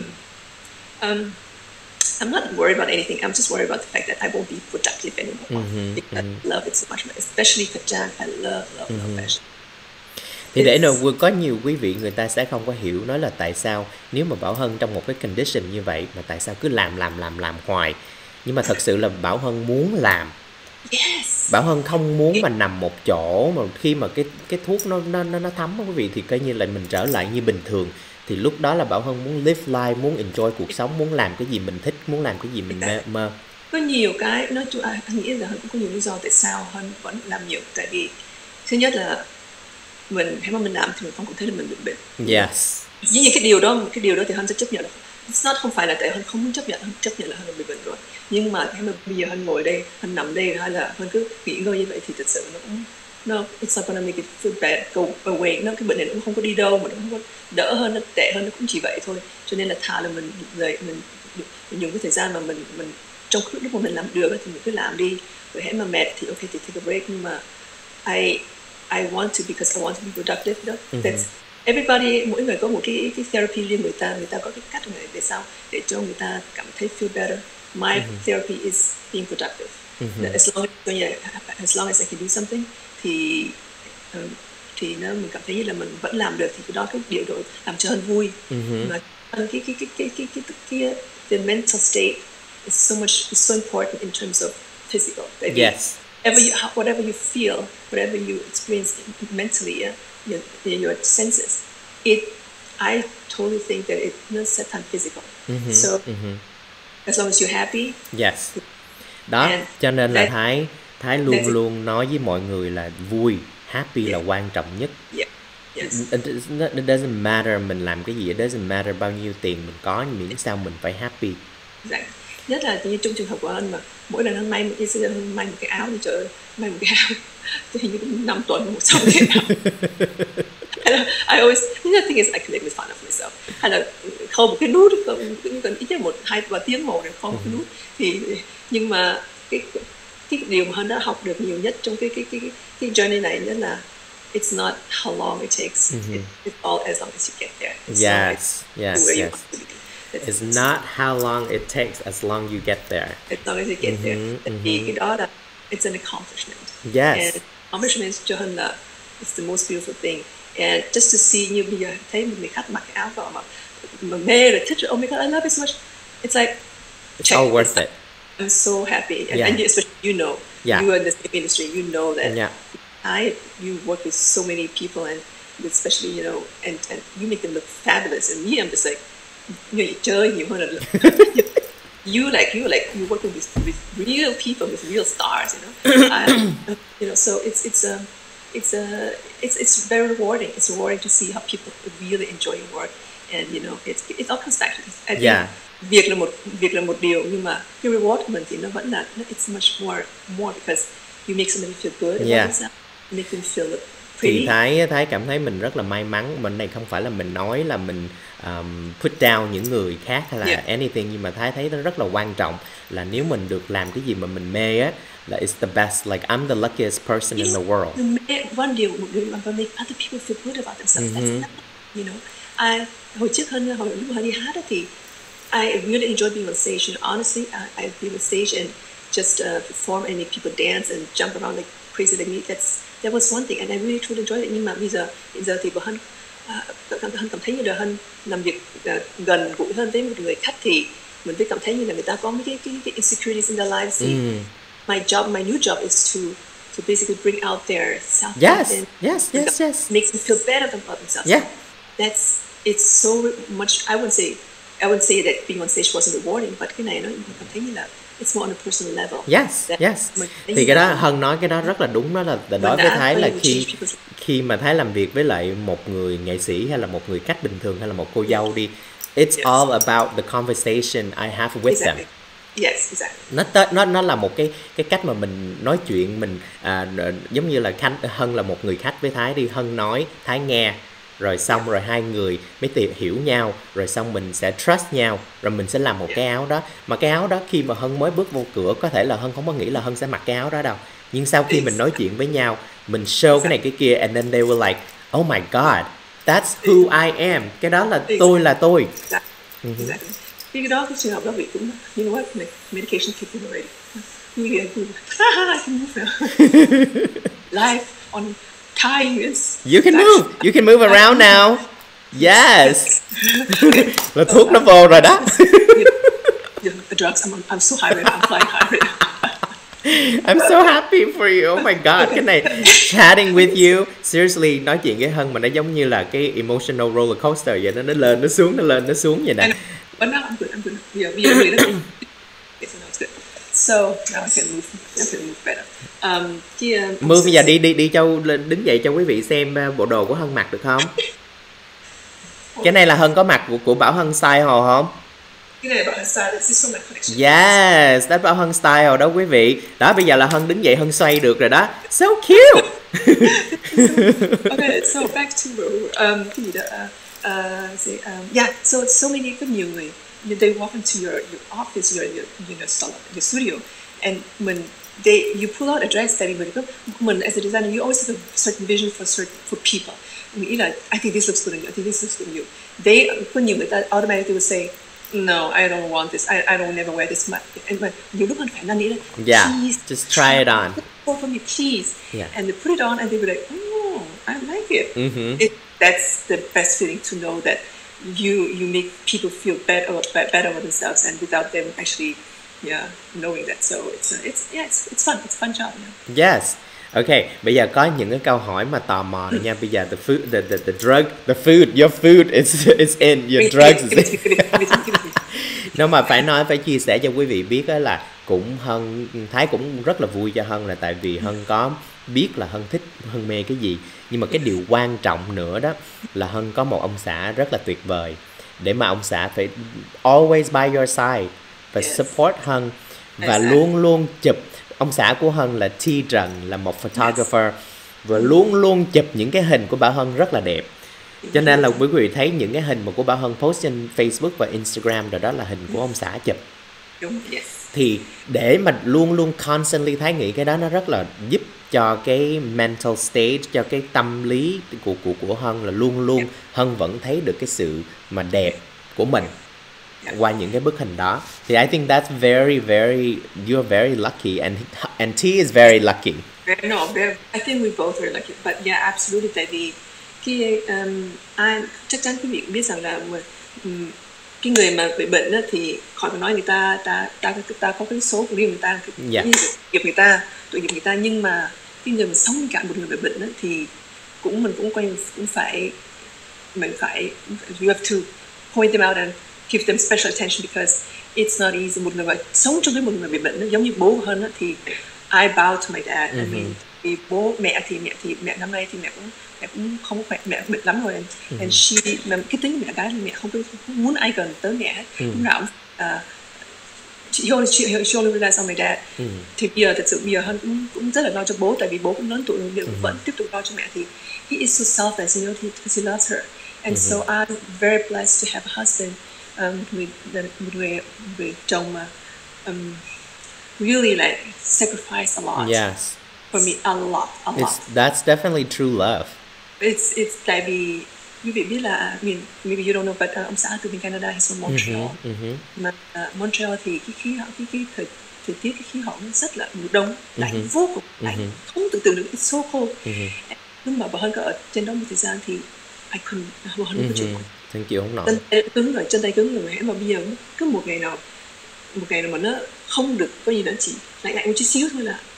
um, I'm not worried about anything. I'm just worried about the fact that I won't be productive anymore because I love it so much, especially thời trang. I love, love, love fashion. Thì để It's- nào có nhiều quý vị người ta sẽ không có hiểu nói là tại sao nếu mà Bảo Hân trong một cái condition như vậy mà tại sao cứ làm làm làm làm hoài. Nhưng mà thật sự là Bảo Hân muốn làm. Yes. Bảo Hân không muốn mà nằm một chỗ, mà khi mà cái cái thuốc nó nó nó nó thấm á quý vị thì coi như là mình trở lại như bình thường. Thì lúc đó là Bảo Hân muốn live life, muốn enjoy cuộc sống, muốn làm cái gì mình thích, muốn làm cái gì mình mơ. mơ. Có nhiều cái nói chung à, anh nghĩ là Hân cũng có nhiều lý do tại sao Hân vẫn làm nhiều. Tại vì thứ nhất là mình khi mà mình làm thì mình không cảm thấy là mình bị bệnh. Yes. Dĩ nhiên cái điều đó cái điều đó thì Hân sẽ chấp nhận. It's not không phải là tại Hân không muốn chấp nhận, Hân chấp nhận là Hân bị bệnh rồi. Nhưng mà khi mà bây giờ Hân ngồi đây, Hân nằm đây hay là Hân cứ nghỉ ngơi như vậy thì thật sự nó cũng no, it's not gonna make it feel bad, go away. Nó cái bệnh này nó cũng không có đi đâu, mà nó không có đỡ hơn, nó tệ hơn, nó cũng chỉ vậy thôi. Cho nên là thà là mình dậy mình, mình dùng cái thời gian mà mình mình trong lúc mà mình làm được thì mình cứ làm đi. Rồi hễ mà mệt thì ok thì take a break, nhưng mà I I want to because I want to be productive. Đó. That's everybody, mỗi người có một cái cái therapy riêng người ta, người ta có cái cách người để sao để cho người ta cảm thấy feel better. My therapy is being productive. That as long as yeah, as long as I can do something thì um, thì nó mình cảm thấy như là mình vẫn làm được thì cái đó cái điều đó làm cho Hân vui. Mà cái cái cái cái cái cái cái the mental state is so much is so important in terms of physical. Tại vì Yes. whatever you, whatever you feel, whatever you experience mentally, yeah, your, your senses, it, I totally think that it must set on physical. So as long as you're happy, Yes. Đó, And cho nên là that- Thái Thái luôn that's it. luôn nói với mọi người là vui, happy là quan trọng nhất. yeah, yes, It does- it doesn't matter mình làm cái gì, it doesn't matter bao nhiêu tiền mình có, miễn sao mình phải happy. exactly. Nhất là như trong trường hợp của anh mà mỗi lần anh may một cái anh may một cái áo thì trời ơi, may một cái áo thì hình như cũng năm tuần một xong cái áo. And I always, the other thing is I can make fun of myself. Hay là khâu một cái nút, cần cần ít nhất một hai ba tiếng một để khâu một cái nút thì nhưng mà cái cái điều mà Hân đã học được nhiều nhất trong cái cái cái cái, cái journey này nhất là it's not how long it takes. It, it's all as long as you get there. As long Yes, as yes, where you yes. want to be. That's- It's not how long it takes as long you get there. as long as you get there. Tại vì cái đó là it's an accomplishment. Yes. And accomplishment cho Hân là it's the most beautiful thing. And just to see như bây giờ thấy một người khách mặc cái áo vào mà mà mê rồi thích rồi, oh my god, I love it so much. It's like It's all worth it. I'm so happy. And, Yeah. and especially you know, Yeah. you are in the same industry, you know that Yeah. I you work with so many people and especially, you know, and, and you make them look fabulous. And me, I'm just like, you know, you chơi nhiều hơn là you like you like you work with with real people, with real stars, you know. um, you know, so it's it's a it's a it's it's very rewarding. It's rewarding to see how people really enjoy your work, and you know, it's it all comes back to this. I think Yeah. việc là một việc là một điều, nhưng mà cái reward của mình thì nó vẫn là it's much more more because you make somebody feel good about Yeah. themselves, you make them feel Thì pretty. Thái Thái cảm thấy mình rất là may mắn. Mình này không phải là mình nói là mình um, put down những người khác hay là Yeah. anything, nhưng mà Thái thấy nó rất là quan trọng là nếu mình được làm cái gì mà mình mê á là it's the best, like I'm the luckiest person in the world. The ma- one điều một điều mà make other people feel good about themselves. That's enough. You know, I hồi trước hơn hồi lúc mà đi hát á thì I really enjoy being on stage. You know, honestly, I, I be on stage and just uh, perform and make people dance and jump around like crazy like me. That's that was one thing and I really truly enjoyed it. Nhưng mà bây giờ hiện giờ thì bà Hân à, Hân cảm thấy như là Hân làm việc uh, gần gũi hơn với một người khách thì mình mới cảm thấy như là người ta có mấy cái, cái, cái insecurities in their lives. Thì Mm. my job, my new job is to to basically bring out their self Yes, confidence, yes, yes, yes. makes them feel better about themselves. Yeah. That's it's so much. I wouldn't say I wouldn't say that being on stage wasn't rewarding, but cái này nó mình cảm thấy như là it's more on a personal level. Yes, That yes. mình thấy Thì như cái đó là Hân nói cái đó rất là đúng, đó là là đối mình với đã Thái là really khi change people's khi mà Thái làm việc với lại một người nghệ sĩ hay là một người khách bình thường hay là một cô dâu đi, it's Yes. all about the conversation I have with them. exactly. Yes, exactly. Nó tê- nó nó là một cái cái cách mà mình nói chuyện, mình à, n- giống như là Khanh Hân là một người khách với Thái đi, Hân nói Thái nghe, rồi xong rồi hai người mới tìm hiểu nhau, rồi xong mình sẽ trust nhau, rồi mình sẽ làm một cái áo đó. Mà cái áo đó khi mà Hân mới bước vô cửa có thể là Hân không có nghĩ là Hân sẽ mặc cái áo đó đâu, nhưng sau khi mình nói chuyện với nhau, mình show cái này cái kia, and then they were like, oh my god, that's who I am. Cái đó là tôi là tôi. Exactly. Exactly. Thì cái đó cái trường hợp đó bị cũng you know what like medication kicked in already. You get good. I can move now. Life on time is You can move, you can move around now. Yes. Là thuốc nó vô rồi đó. The drugs. I'm I'm so high right now. I'm flying high right now. I'm so happy for you. Oh my god, cái này chatting with you, seriously, nói chuyện với Hân mà nó giống như là cái emotional roller coaster vậy đó, nó lên nó xuống, nó lên nó xuống vậy nè. And but now I'm good. I'm good. Yeah, we are really good. Okay, so now it's good. So now I can move. I can move better. Um, kia. Move bây giờ đi đi đi cho lên đứng dậy cho quý vị xem uh, bộ đồ của Hân mặc được không? Cái này là Hân có mặc của, của Bảo Hân style hồ không? Cái này bảo style. This is from my collection. Yes, that's Bảo Hân style đó quý vị. Đó bây giờ là Hân đứng dậy Hân xoay được rồi đó. So cute. Okay, so back to um, cái gì đó? Uh, uh, say, um, yeah. So so many có nhiều người. They walk into your your office, your your you know style, your studio, and when they you pull out a dress that mình có mình as a designer, you always have a certain vision for certain for people. Nghĩ là I think this looks good on you. I think this looks good on you. They có nhiều người ta automatically will say, no, I don't want this. I I don't never wear this much. And but nhiều lúc mình phải năn nỉ là, Yeah, please, just try it on. for me, please. Yeah. And they put it on, and they were like, oh, I like it. Mhm. it. That's the best feeling to know that you you make people feel better better about themselves, and without them actually, yeah, knowing that. So it's uh, it's yeah, it's it's fun. It's a fun job. Yeah. Yes. Okay, bây giờ có những cái câu hỏi mà tò mò rồi nha. Bây giờ the food, the the the drug, the food, your food is is in, your drugs is in. Nếu mà phải nói, phải chia sẻ cho quý vị biết đó là cũng Hân, Thái cũng rất là vui cho Hân là tại vì Hân có biết là Hân thích, Hân mê cái gì. Nhưng mà cái điều quan trọng nữa đó là Hân có một ông xã rất là tuyệt vời, để mà ông xã phải always by your side, phải Yes. support Hân và Exactly. luôn luôn chụp. Ông xã của Hân là T Trần, là một photographer, và luôn luôn chụp những cái hình của Bảo Hân rất là đẹp. Cho nên là quý vị thấy những cái hình mà của Bảo Hân post trên Facebook và Instagram rồi, đó là hình của ông xã chụp. Đúng, yes. Thì để mà luôn luôn constantly, Thái nghĩ cái đó nó rất là giúp cho cái mental state, cho cái tâm lý của của của Hân, là luôn luôn Hân vẫn thấy được cái sự mà đẹp của mình qua những cái bức hình đó. Thì I think that's very very you're very lucky, and and T is very lucky. Very, no, very, I think we both are lucky, but yeah, absolutely. Tại vì cái um, ai chắc chắn quý vị cũng biết rằng là một, um, cái người mà bị bệnh đó thì khỏi phải nói, người ta ta ta ta, ta có cái số của riêng người ta, cái Yeah. nghiệp người ta, tội nghiệp người ta. Nhưng mà cái người mà sống bên cạnh một người bị bệnh đó thì cũng mình cũng coi cũng phải mình phải you have to point them out and give them special attention, because it's not easy. Một người mà sống chung với một người bị bệnh nó giống như bố hơn đó, thì I bow to my dad. I mean, vì bố mẹ thì mẹ thì mẹ năm nay thì mẹ cũng mẹ cũng không khỏe, mẹ bệnh lắm rồi, and, and she mà cái tính mẹ gái là mẹ không, có, không muốn ai gần tới mẹ hết. Lúc nào cũng, uh, she only she, she only relies on my dad. Thì bây giờ thật sự bây giờ hơn cũng, cũng rất là lo cho bố, tại vì bố cũng lớn tuổi rồi, nhưng vẫn tiếp tục lo cho mẹ. Thì he is so selfless, you know, because he loves her, and so I'm very blessed to have a husband, um, một người một người, một người chồng mà um, really like sacrifice a lot Yes. for me, a lot, a lot. It's that's definitely true love. It's it's tại vì quý vị biết là, I mean, maybe you don't know, but uh, ông xã từ bên Canada, he's from Montreal. Mà uh, Montreal thì cái khí hậu, cái cái thời thời tiết, cái khí hậu nó rất là mùa đông, lạnh Mhm. vô cùng lạnh, Mhm. không tưởng tượng được, it's so cold. Mhm. Lúc mà bà Hân có ở trên đó một thời gian thì I couldn't, bà Hân không có chịu Mhm. nổi. Thân chịu không nổi. Chân tay cứng rồi, chân tay cứng rồi mà bây giờ cứ một ngày nào một ngày nào mà nó không được có gì đó chỉ lạnh lạnh một chút xíu thôi là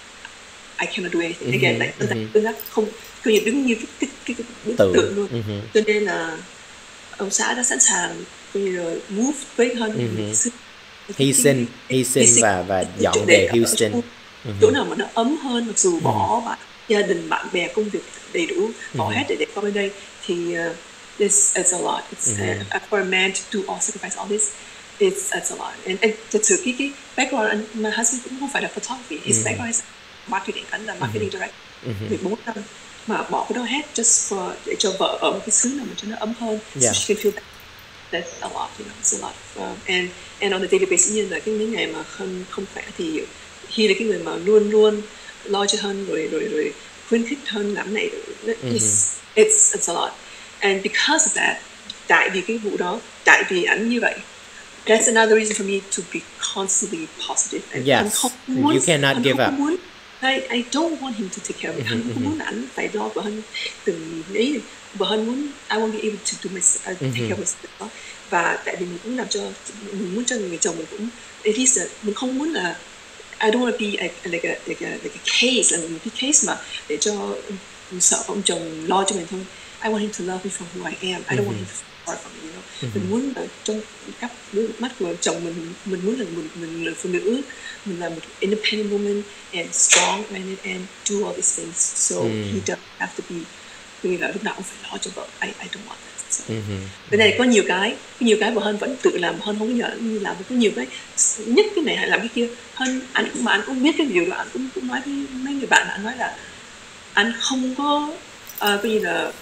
I cannot do anything again, Mhm, lại chân tay mhm. cứng ngắc, không cứ như đứng như cái cái cái, cái bức Tượng. tượng luôn. Mhm. Cho nên là ông xã đã sẵn sàng coi như là move với Hân Mhm. xứ- Hy sinh, hy sinh và và dọn về để ở Houston. chỗ, Mhm. chỗ nào mà nó ấm hơn, mặc dù bỏ bạn gia đình, bạn bè, công việc đầy đủ, bỏ hết để để qua bên đây thì uh, it's, it's a lot. It's uh, for a man to do all sacrifice all this. It's, it's a lot. And, and thật sự cái cái background anh, my husband cũng không phải là photography. His background is marketing, anh là marketing direct, mười bốn năm mà bỏ cái đó hết just for để cho vợ ở một cái xứ nào mà cho nó ấm hơn, Yeah. so she can feel that. That's a lot, you know, it's a lot. Um, and and on a daily basis, như là cái những ngày mà Hân không khỏe thì Hy là cái người mà luôn luôn lo cho Hân, rồi rồi rồi khuyến khích Hân làm này. It's, it's it's a lot. And because of that, tại vì cái vụ đó, tại vì ảnh như vậy, that's another reason for me to be constantly positive. And Yes. Hân không muốn, You cannot Hân give không up. muốn, I, I don't want him to take care of me. Hân không muốn ảnh phải lo của Hân từng ấy. But Hân muốn, I won't be able to do my, uh, take care of myself. Và tại vì mình cũng làm cho, mình muốn cho người chồng mình cũng, at least uh, mình không muốn là, I don't want to be a, like, a, like, a, like a case, là một cái case mà để cho mình sợ ông chồng lo cho mình thôi. I want him to love me for who I am. I don't want him to fall from me, you know. Mình muốn là trong các mắt của chồng mình, mình muốn là mình, mình là phụ nữ, mình là một independent woman and strong and, and do all these things. So he doesn't have to be, vì là lúc nào cũng phải lo cho vợ. I, I don't want that. So. Mhm. Bên này có nhiều cái, nhiều cái mà Hân vẫn tự làm, Hân không có nhờ như làm, có nhiều cái nhất cái này hay làm cái kia. Hân anh mà anh cũng biết cái điều đó, anh cũng cũng nói với mấy người bạn, anh nói là anh không có uh, coi như là uh,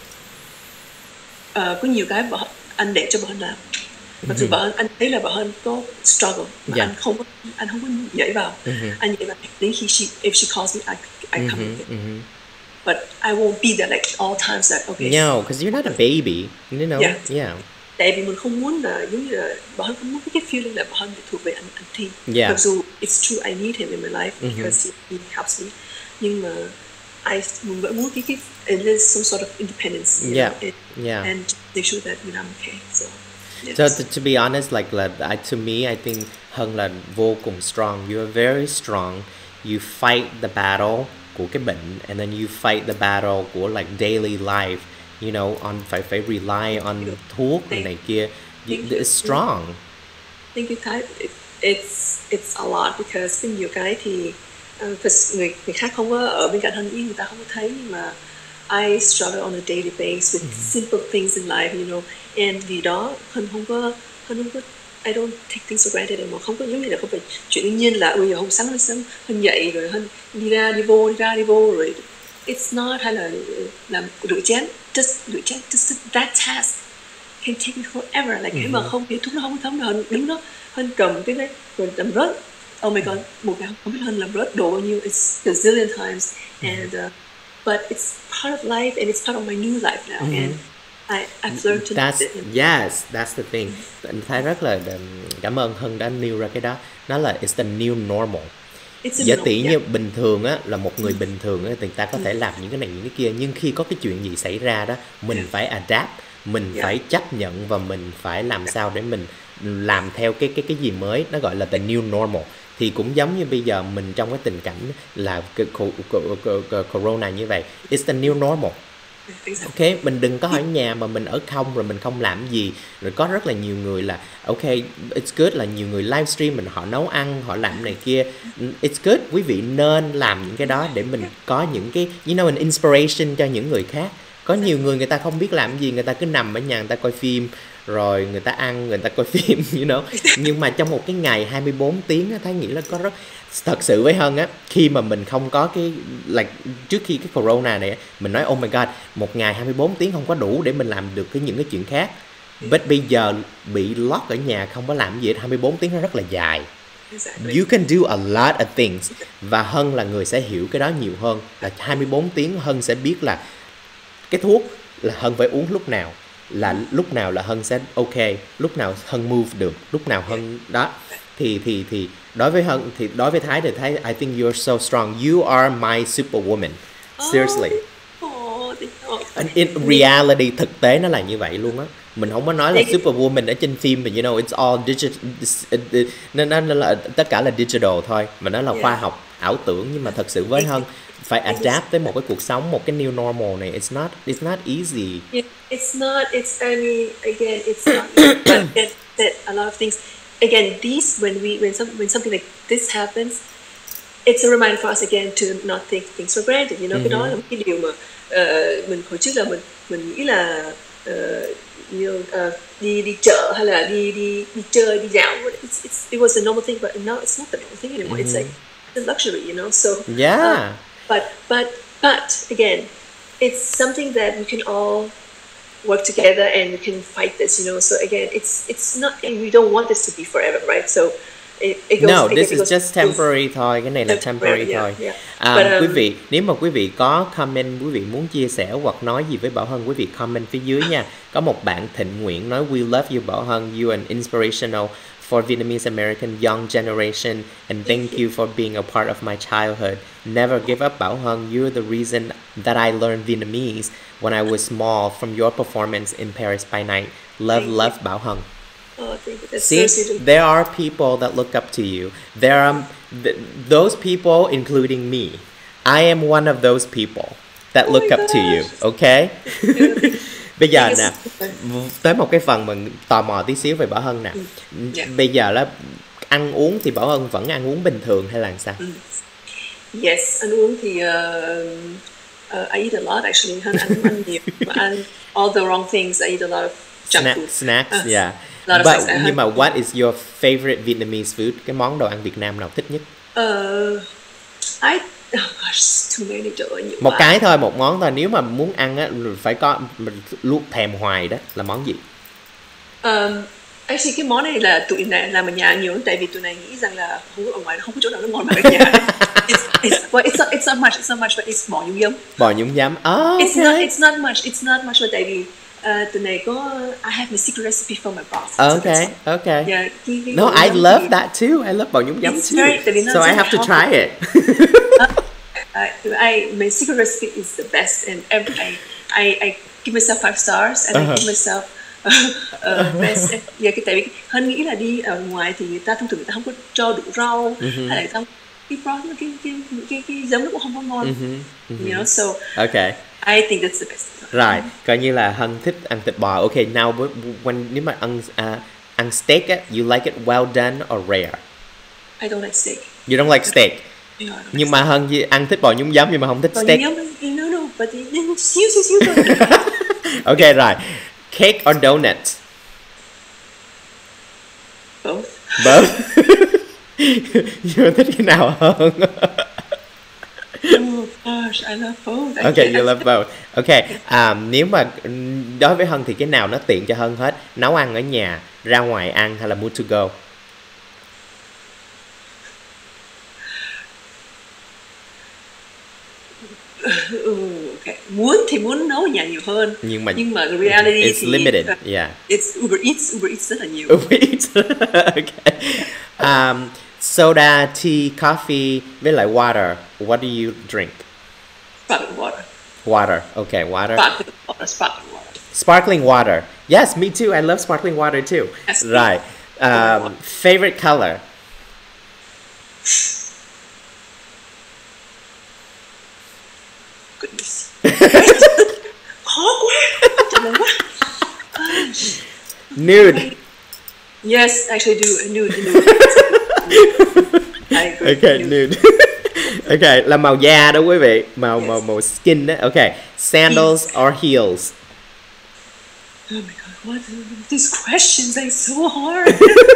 có nhiều cái vợ anh để cho vợ Hân làm. Mặc dù vợ Hân, anh thấy là vợ Hân có struggle, mà Yeah. anh không có anh không có nhảy vào. Anh nhảy vào đến khi she, if she calls me, I, I come with it. Mhm. But I won't be there like all times that okay. No, because you're not a baby. You know. Yeah. Yeah. Tại vì mình không muốn là giống như là bà Hân không muốn cái feeling là bà Hân thuộc về anh anh Thi. Yeah. Mặc dù it's true I need him in my life because he, he helps me, nhưng mà I mình vẫn muốn cái cái at least some sort of independence. You Yeah. know, and, Yeah. and make sure that you know, I'm okay. So. Yes. So to, to be honest, like là, I, to me, I think Hân là vô cùng strong. You are very strong. You fight the battle của cái bệnh, and then you fight the battle của like daily life. You know, on phải phải rely on thuốc này, này kia. You, it's strong. Thank you, Thái. It, it's it's a lot because có nhiều cái thì uh, người người khác không có ở bên cạnh Hân, người ta không có thấy, nhưng mà I struggle on a daily basis with mm-hmm. simple things in life, you know. And vì đó Hân không có Hân không có I don't take things for granted anymore. Không có giống như là không phải chuyện đương nhiên là bây giờ hôm sáng hôm sáng Hân dậy rồi Hân đi ra đi vô đi ra đi vô rồi. It's not, hay là làm rửa chén, just rửa chén, just that task can take me forever. Like cái mà không thì thuốc nó không có thấm đâu, Hân đứng đó Hân cầm cái đấy rồi làm rớt. Oh my god, một ngày không biết Hân làm rớt đồ bao nhiêu. It's a zillion times and uh, but it's part of life and it's part of my new life now and I, I've learned to That's, live it. yes, that's the thing. Anh thấy rất là cảm ơn Hân đã nêu ra cái đó. Nó là it's the new normal. Giả tỷ như bình thường á, là một người bình thường á, người ta có thể làm những cái này những cái kia, nhưng khi có cái chuyện gì xảy ra đó, mình yeah. phải adapt, mình yeah. phải chấp nhận và mình phải làm yeah. sao để mình làm theo cái cái cái gì mới, nó gọi là the new normal. Thì cũng giống như bây giờ mình trong cái tình cảnh là corona như vậy, it's the new normal. Ok, mình đừng có ở nhà mà mình ở không rồi mình không làm gì. Rồi có rất là nhiều người là ok, it's good là nhiều người livestream, mình họ nấu ăn, họ làm này kia. It's good, quý vị nên làm những cái đó để mình có những cái, you know, an inspiration cho những người khác. Có nhiều người người ta không biết làm gì, người ta cứ nằm ở nhà người ta coi phim, rồi người ta ăn, người ta coi phim, you know. Nhưng mà trong một cái ngày hai mươi bốn tiếng á, Thái nghĩ là có rất thật sự với Hân á, khi mà mình không có cái like, trước khi cái corona này mình nói oh my god, một ngày hai mươi bốn tiếng không có đủ để mình làm được cái những cái chuyện khác. But bây giờ bị lock ở nhà không có làm gì hết, hai mươi bốn tiếng nó rất là dài. You can do a lot of things. Và Hân là người sẽ hiểu cái đó nhiều hơn. Là hai mươi bốn tiếng Hân sẽ biết là cái thuốc là Hân phải uống lúc nào, là lúc nào là Hân sẽ ok, lúc nào Hân move được, lúc nào Hân đó. thì thì thì đối với Hân thì đối với Thái thì Thái I think you're so strong. You are my superwoman. Seriously. Oh, oh, And in reality thực tế nó là như vậy luôn á. Mình không có nói là superwoman ở trên phim mà you know it's all digital, nó nó nó là tất cả là digital thôi, mà nó là khoa Yeah. học ảo tưởng, nhưng mà thật sự với Hân phải adapt tới một cái cuộc sống, một cái new normal này. It's not it's not easy. Yeah, it's not. It's I mean, again, it's not. But again, that a lot of things. Again, these when we when some when something like this happens, it's a reminder for us again to not take things for granted. You know, cái đó là một cái điều mà uh, mình hồi trước là mình mình nghĩ là uh, you know, uh, đi đi chợ hay là đi đi đi chơi đi dạo. It's, it's it was a normal thing, but now it's not the normal thing anymore. It's like a luxury, you know. So Yeah. uh, but but but again, it's something that we can all work together and we can fight this, you know. So again, it's it's not. We don't want this to be forever, right? So it, it goes. No, again, this it is goes- just temporary thôi, cái này là Temporary, temporary yeah, thôi. yeah. À, But, um, quý vị, nếu mà quý vị có comment, quý vị muốn chia sẻ hoặc nói gì với Bảo Hân, quý vị comment phía dưới nha. Có một bạn Thịnh Nguyễn nói we love you Bảo Hân, you are inspirational for Vietnamese American young generation and thank you for being a part of my childhood. Never give up Bảo Hân, you're the reason that I learned Vietnamese when I was small from your performance in Paris by Night. Love, Thank you. love Bảo Hân. Oh, thank you. That's See, so sweet. there are people that look up to you. There are th- those people, including me. I am one of those people that Oh look my up to you. gosh. Okay? Bây giờ Thank you nè, so much. tới một cái phần mình tò mò tí xíu về Bảo Hân nè. Yeah. Bây giờ là ăn uống thì Bảo Hân vẫn ăn uống bình thường hay là sao? Yes, ăn uống thì uh, uh, I eat a lot actually. Hơn ăn ăn nhiều, mà ăn all the wrong things. I eat a lot of junk Snack, food. snacks, Uh, yeah. a lot of But, snacks. nhưng mà what is your favorite Vietnamese food? Cái món đồ ăn Việt Nam nào thích nhất? Uh, I oh gosh, too many trời ơi, nhiều Một quá. cái thôi, một món thôi. Nếu mà muốn ăn á, phải có mình luôn thèm hoài đó là món gì? Um, actually cái món này là tụi này làm ở nhà nhiều, tại vì tụi này nghĩ rằng là không có ở ngoài không có chỗ nào nó ngon bằng ở nhà. It's, it's, well, it's not, it's not much, it's not much, but it's bò nhúng giấm. Bò nhúng giấm. Oh, It's not, okay. it's not much, it's not much, but tại vì uh, tụi này có I have my secret recipe from my boss. So Okay, that's- okay. Yeah, cái- cái No, bò I nhúng love thì- that too. I love bò nhúng giấm It's very- tại vì nó too. So I rất have to là try it. I, I my secret recipe is the best, and every, I, I I give myself five stars, and Uh-huh. I give myself uh, best. And, yeah, cái tại vì Hân nghĩ là đi ở ngoài thì người ta thông thường người ta không có cho đủ rau, Mm-hmm. hay là không cái broth cái cái cái cái giấm nó cũng không có ngon, Mm-hmm. you know. So Okay. I think that's the best. Rồi, coi như là Hân thích ăn thịt bò. Okay, now w- w- when nếu mà ăn à, ăn steak á, you like it well done or rare? I don't like steak. You don't like steak. Yeah, I don't like Nhưng mà Hân gì- ăn thích bò nhúng giấm nhưng mà không thích steak. steak. But you know, no, no, but you xíu xíu xíu thôi. Okay, rồi. Cake or donuts? Both. Both. You thích cái nào hơn? Oh gosh, I love both. I Okay, can't- you love both. Okay, um, nếu mà mm, đối với Hân thì cái nào nó tiện cho Hân hết? Nấu ăn ở nhà, ra ngoài ăn hay là mua to go? Ừ, okay. Muốn thì muốn nấu ở nhà nhiều hơn, Nhưng mà nhưng mà reality it's thì limited. uh, Yeah. it's Uber Eats, Uber Eats rất là nhiều. Uber Eats. Okay. Um, soda, tea, coffee với lại water. What do you drink? Sparkling water, Water. Okay, water. sparkling water, sparkling water. Sparkling water. Yes, me too. I love sparkling water too. Yes. Right. Um, favorite color? Goodness. Khó quá, trả lời quá. Gosh. Nude. Yes, actually do nude, nude. I agree. Okay, nude. Okay, là màu da đó quý vị, màu Yes. màu màu skin đó. Okay, sandals or heels? Oh my god, what these questions are so hard.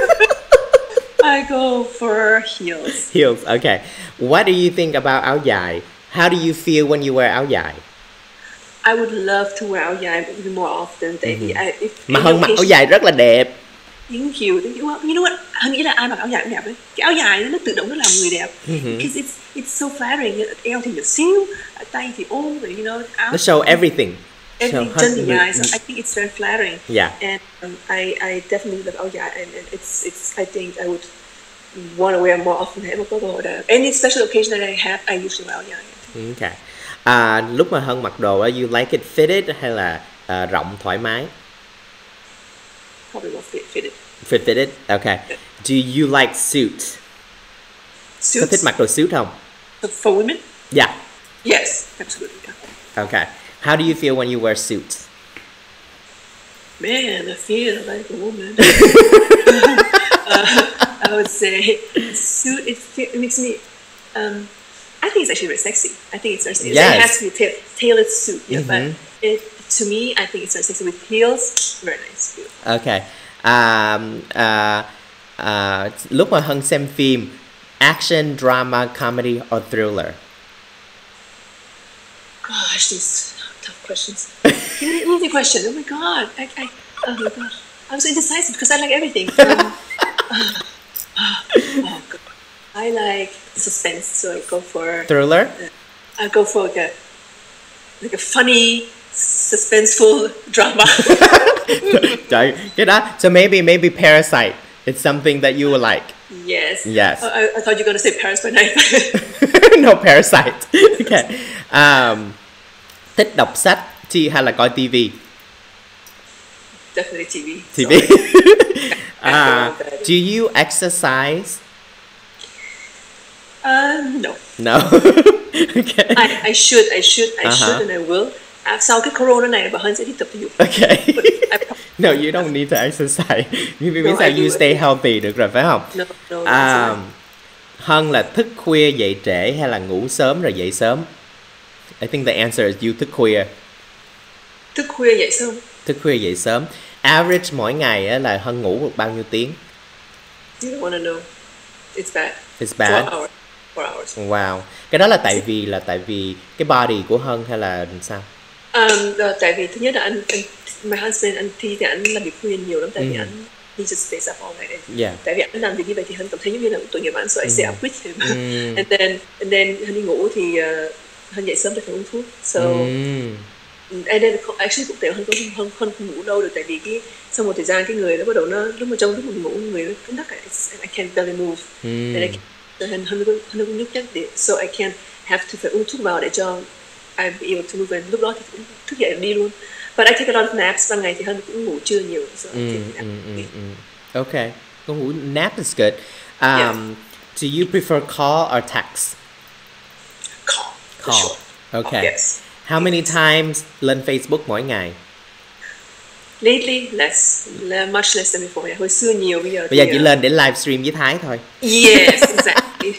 I go for heels. Heels. Okay. What do you think about áo dài? How do you feel when you wear áo dài? I would love to wear áo dài even more often. Tại vì I, if Mà any Hân mặc áo occasion- dài rất là đẹp. Thank you, thank you. Well, you know what? Hân nghĩ là ai mặc áo dài cũng đẹp đấy. Cái áo dài nó tự động nó làm người đẹp. Because it's it's so flattering. Eo thì nhỏ xíu, tay thì ôm, rồi you know, áo Nó show everything. everything Show chân thì hết- dài. So I think it's very flattering. Yeah. And um, I I definitely love áo dài, and, and it's it's I think I would want to wear more often nếu mà có cơ hội đó. Any special occasion that I have, I usually wear. Yeah. Okay. À, lúc mà Hân mặc đồ, you like it fitted hay là uh, rộng thoải mái? Probably more fit, fitted. Fit fitted. Okay. Do you like suits? Suits. Có thích mặc đồ suit không? For women? Yeah. Yes, absolutely. Yeah. Okay. How do you feel when you wear suits? Man, I feel like a woman. uh, I would say suit. It, it makes me. Um, I think it's actually very sexy. I think it's very sexy. Yes. It has to be a ta- tailored suit, yeah, Mm-hmm. but it, to me, I think it's very sexy with heels. Very nice. Okay. Um, uh, uh, lúc mà Hân xem phim, action, drama, comedy, or thriller? Gosh, these tough questions. Easy question. Oh my god. I, I, oh my god. I'm so indecisive because I like everything. Um, oh god. I like suspense, so I go for Thriller? Uh, I go for like a like a funny, suspenseful drama. Trời, cái đó. So maybe maybe Parasite. It's something that you will like. Yes. Yes. Oh, I, I thought you were gonna say Paris by Night. No, Parasite. Okay. Um, thích đọc sách chi hay là coi tivi? Definitely T V. T V. uh, do you exercise? Uh, no. No. Okay. I, I should, I should, I Uh-huh. should, and I will. À, sau cái corona này, bà Hân sẽ đi tập thể dục. Okay. I, No, you don't need to exercise. You No, mean how I do you it. stay healthy được rồi phải không? No, no, that's Um, Hân là thức khuya dậy trễ hay là ngủ sớm rồi dậy sớm? I think the answer is you thức khuya. thức khuya dậy sớm. Thức khuya dậy sớm. Average mỗi ngày á, là Hân ngủ được bao nhiêu tiếng? You don't want to know. It's bad. It's bad. Four hours. Four hours. Wow. Cái đó là tại vì là tại vì cái body của Hân hay là sao? Um, uh, tại vì thứ nhất là anh, anh my husband anh Thi thì anh làm việc khuya nhiều lắm, tại vì Ừ. anh he just stays up all night. Yeah. Tại vì anh làm việc như vậy thì Hân cảm thấy giống như là một tội nghiệp anh, so I stay up with him. Mm. and then and then Hân đi ngủ thì uh, Hân dậy sớm để phải uống thuốc. So Mm. and then actually cũng tệ hơn Hân Hân Hân không ngủ đâu được, tại vì cái sau một thời gian cái người nó bắt đầu nó lúc mà trong lúc mình ngủ người nó cứng đắc, I can't barely move. Mm. And I can't, Hân Hân Hân Hân nhúc nhích để so I can have to phải uống thuốc vào để cho I be able to move, and lúc đó thì cũng thức dậy đi luôn. But I take a lot of naps, ban ngày thì Hân cũng ngủ trưa nhiều, so I Mm, take nap. mm, mm, mm. Okay. Có ngủ nap is good. Um, Yeah. Do you prefer call or text? Call, for Call. sure. Okay. Yes. How many times lên Facebook mỗi ngày? Lately less, much less than before. Hồi xưa nhiều, bây giờ Bây giờ thì, chỉ uh, lên để livestream với Thái thôi. Yes, exactly.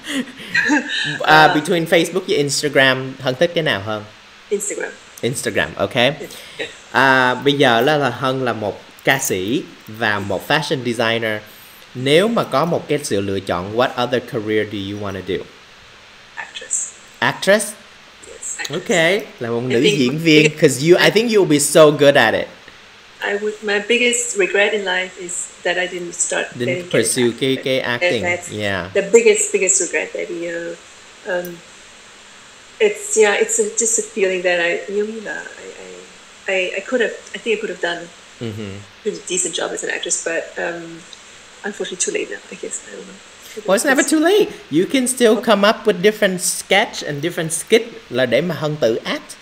Uh, between Facebook và Instagram, Hân thích cái nào hơn? Instagram. Instagram, okay. Yeah. À, bây giờ là, là Hân là một ca sĩ và một fashion designer. Nếu mà có một cái sự lựa chọn, what other career do you want to do? Actress. Actress? Yes, actress. Okay, là một nữ think- diễn viên. Because you, I think you'll be so good at it. I would. My biggest regret in life is that I didn't start. Didn't getting pursue acting. cái cái acting. That's Yeah. the biggest, biggest regret. That we, uh, um, it's yeah, it's a, just a feeling that I, you know, I, I, I, I could have. I think I could have done Mm-hmm. a pretty decent job as an actress, but um, unfortunately, too late now. I guess I don't know. Well, it's never too late. You can still come up with different sketch and different skit là để mà Hân tự act.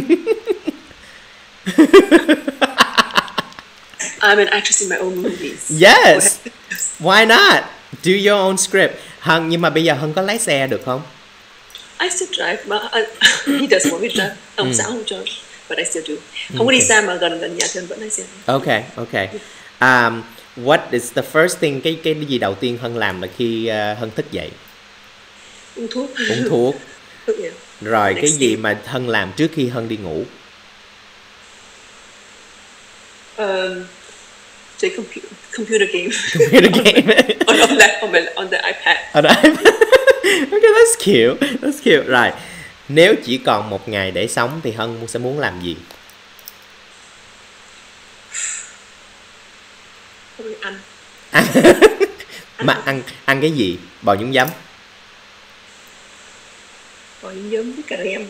I'm an actress in my own movies. Yes. Why not? Do your own script. Hân, nhưng mà bây giờ Hân có lái xe được không? I still drive. But I, he doesn't want me to drive. Ông xã không cho, but I still do. Không có đi xa mà gần gần nhà thì Hân vẫn lái xe. Okay, okay. Um, what is the first thing, cái cái gì đầu tiên Hân làm là khi uh, Hân thức dậy? Uống thuốc. Uống thuốc. Thuốc nhiều. Rồi cái Next gì thing. mà Hân làm trước khi Hân đi ngủ? Um, play computer computer game Computer game. on, on, the, on, the, on the iPad. Ở đây. Okay, that's cute. That's cute. Rồi. Nếu chỉ còn một ngày để sống thì Hân sẽ muốn làm gì? Probably ăn. Mà ăn ăn cái gì? Bò nhúng giấm. Có những giống với cà rem.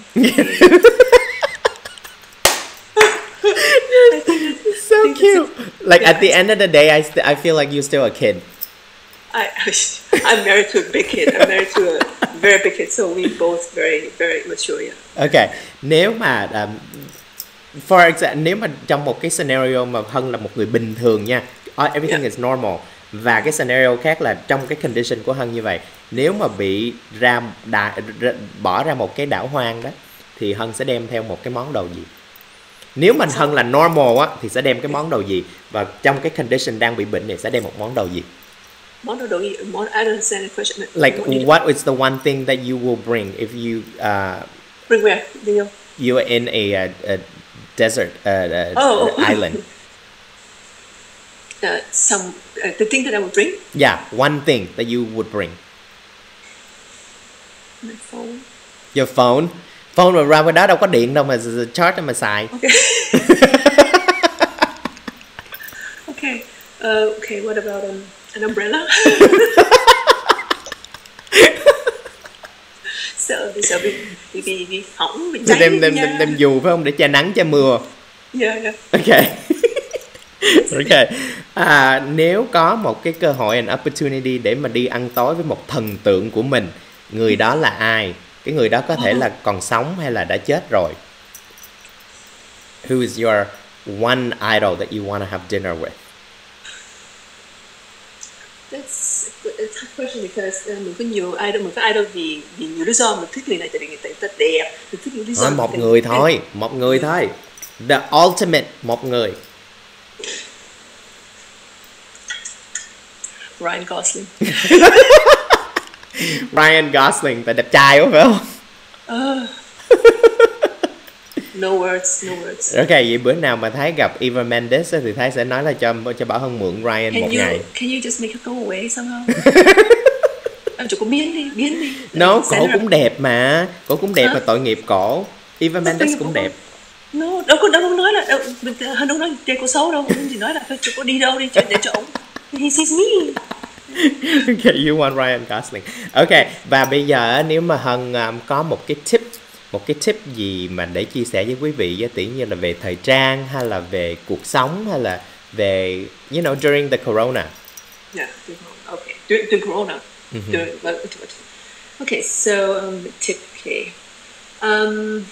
So cute. Like at the end of the day, I st- I feel like you're still a kid. I, I'm married to a big kid. I'm married to a very big kid, so we both very, very mature. Yeah. Ok, nếu mà um, for example, nếu mà trong một cái scenario mà Hân là một người bình thường nha, everything Yeah. is normal, và cái scenario khác là trong cái condition của Hân như vậy, nếu mà bị ra, đà, ra bỏ ra một cái đảo hoang đó, thì Hân sẽ đem theo một cái món đồ gì? Nếu mà Hân là normal á thì sẽ đem cái món đồ gì, và trong cái condition đang bị bệnh này sẽ đem một món đồ gì? Món đồ gì? Món, I don't understand the question. Like what is the one thing that you will bring if you uh, Bring where? Do you? you are in a, a, a desert uh, uh, Oh, oh. island? Uh, some uh, the thing that I would bring. Yeah, one thing that you would bring. My phone. Your phone. Phone mà ra bên đó đâu có điện đâu mà charge mà xài. Okay. Okay. Uh, okay. What about um, an umbrella? Sợ bị sợ bị bị bị, bị hỏng, bị cháy. Đem đem nha. đem đem dù phải không, để che nắng che mưa. Yeah, yeah. Ok. Ok. À, nếu có một cái cơ hội and opportunity để mà đi ăn tối với một thần tượng của mình, người đó là ai? Cái người đó có thể là còn sống hay là đã chết rồi. Who is your one idol that you want to have dinner with? That's a tough question because uh, mình có nhiều idol, mình có idol vì vì nhiều lý do. Mình thích người này tại vì người ta rất đẹp. Mình thích nhiều lý do. Nói một người thôi, một người thôi. The ultimate, một người. Ryan Gosling. Ryan Gosling, tại đẹp trai quá phải không? Uh, no words, no words. Ok, vậy bữa nào mà Thái gặp Eva Mendes thì Thái sẽ nói là cho cho Bảo Hân mượn Ryan Can một you ngày. can you just make it go away somehow? Em cho cô biến đi, biến đi. No, Send cổ her. cũng đẹp mà. Cổ cũng đẹp Hả? mà tội nghiệp cổ. Eva Mendes Tội nghiệp cũng cổ. đẹp. No, đâu có đâu có nói là đâu, hắn đâu nói chơi cô xấu đâu, hắn chỉ nói là thôi cho cô đi đâu đi cho để cho ổng. He sees me. Ok, you want Ryan Gosling. Ok, và bây giờ nếu mà Hân um, có một cái tip, một cái tip gì mà để chia sẻ với quý vị, với tỉ như là về thời trang hay là về cuộc sống hay là về, you know, during the corona. Yeah, okay. During the corona. Mm-hmm. During, well, okay, so um, tip. Okay. Um,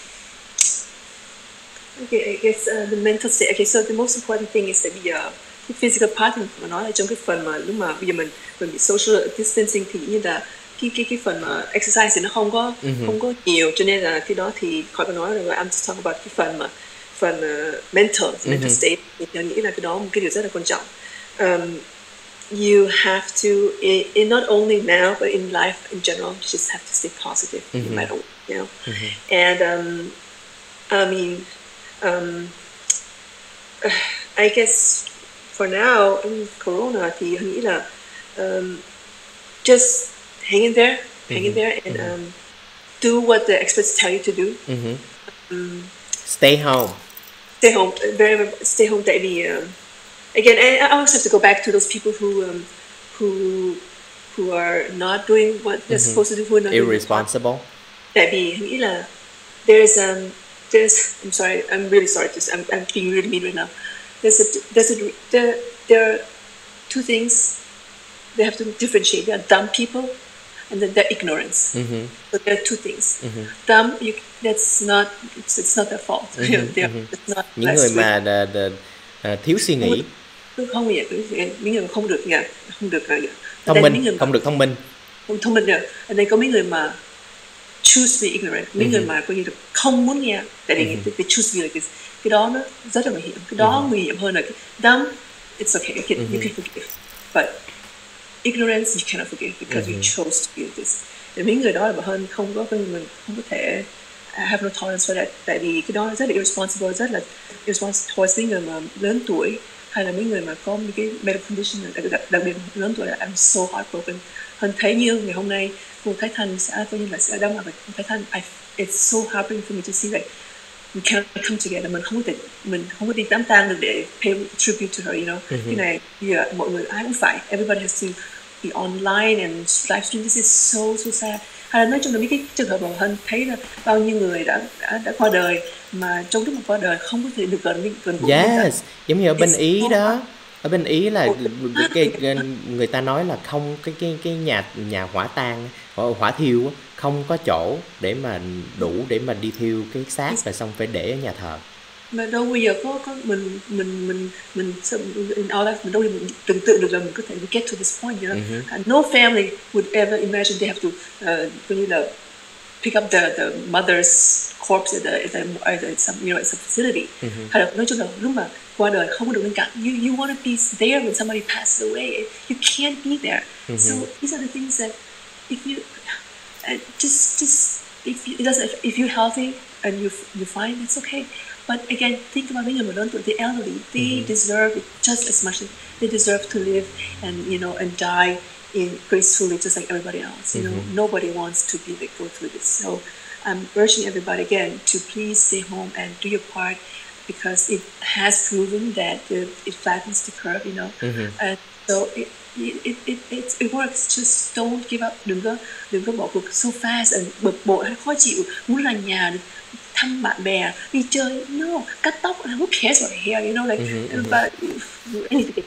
okay, I guess uh, the mental state. Okay, so the most important thing is that bây giờ cái physical part mà nói là trong cái phần mà lúc mà bây giờ mình mình bị social distancing thì như là cái cái cái phần mà exercise thì nó không có Mm-hmm. không có nhiều, cho nên là cái đó thì khỏi phải nói rồi. I'm just talking about cái phần mà phần uh, mental mental state thì tôi nghĩ là cái đó một cái điều rất là quan trọng. Um, you have to, in, in not only now but in life in general, you just have to stay positive no matter what, you know. And um, I mean, um, I guess for now in Corona thì tôi nghĩ là um, just hang in there, hang in there, and um, do what the experts tell you to do. Um, Stay home. stay home, uh, very, very stay home. Tại vì um, again, I, I always have to go back to those people who um, who who are not doing what they're supposed to do, who are not doing Irresponsible. Tại vì tôi nghĩ là there's um there's I'm sorry, I'm really sorry. Just I'm I'm being really mean right now. There's a there's a there there are two things they have to differentiate. There are dumb people, and then there are ignorance. Mm-hmm. So there are two things. Dumb, you, that's not it's, it's not their fault. They're, it's not Những người mà đ, đ, đ, thiếu suy nghĩ. không gì những người mà không được nhà không được uh, Thông minh, người không được thông minh. không thông minh rồi. Ở đây có mấy người mà choose to be ignorant, mấy người mà coi như là không muốn nghe, tại vì mm-hmm. they choose to be like this. Cái đó nó rất là nguy hiểm. Cái đó nguy hiểm hơn là cái dumb. It's okay, you can, mm-hmm. you can forgive, but ignorance you cannot forgive because mm-hmm. you chose to be like this. Thì mấy người đó là bà hơn không có mình không có thể have no tolerance for that, tại vì cái đó rất là irresponsible, rất là irresponsible towards mấy người mà lớn tuổi hay là mấy người mà có những cái medical condition, đặc, đặc biệt lớn tuổi là I'm so heartbroken. Hơn thấy như ngày hôm nay cô Thái Thanh sẽ coi như là sẽ đâm vào cô Thái Thanh. I, it's so heartbreaking for me to see like we cannot come together. Mình không có thể mình không có đi đám tang được để pay tribute to her, you know. Mm-hmm. Cái này yeah, mọi người ai cũng phải, everybody has to be online and livestream. This is so so sad. Hay là nói chung là mấy cái trường hợp mà Hân thấy là bao nhiêu người đã đã, đã qua đời mà trong lúc mà qua đời không có thể được gần gần gũi. Yes, giống như ở bên Ý đó. Ở bên Ý là Ủa, cái, cái người ta nói là không cái cái cái nhà nhà hỏa tang hỏa, hỏa thiêu á, không có chỗ để mà đủ để mà đi thiêu cái xác rồi xong phải để ở nhà thờ. mà đâu bây giờ có có mình mình mình mình in our life mình đâu mình tưởng tượng được là mình có thể get to this point, you know. Ừ. No family would ever imagine they have to uh, coi như là pick up the the mother's corpse at the, at the, at the some, you know, at some facility. Hay là nói chung là lúc mà qua đời không có được bên cạnh, you you want to be there when somebody passes away, you can't be there. So these are the things that if you uh, just just if you, it doesn't if you're healthy and you you find it's okay. But again, think about những người mà lớn tuổi, the elderly, they deserve it just as much as they deserve to live and you know and die in gracefully, just like everybody else. You know, nobody wants to be like go through this. So I'm urging everybody again to please stay home and do your part, because it has proven that it, it flattens the curve. You know, and so it it it it, it, it works. Just don't give up. Đừng có đừng có bỏ cuộc so fast and bực bội hay khó chịu, muốn là nhà thăm bạn bè, đi chơi. No, cắt tóc. Who cares about hair? You know, like but anything.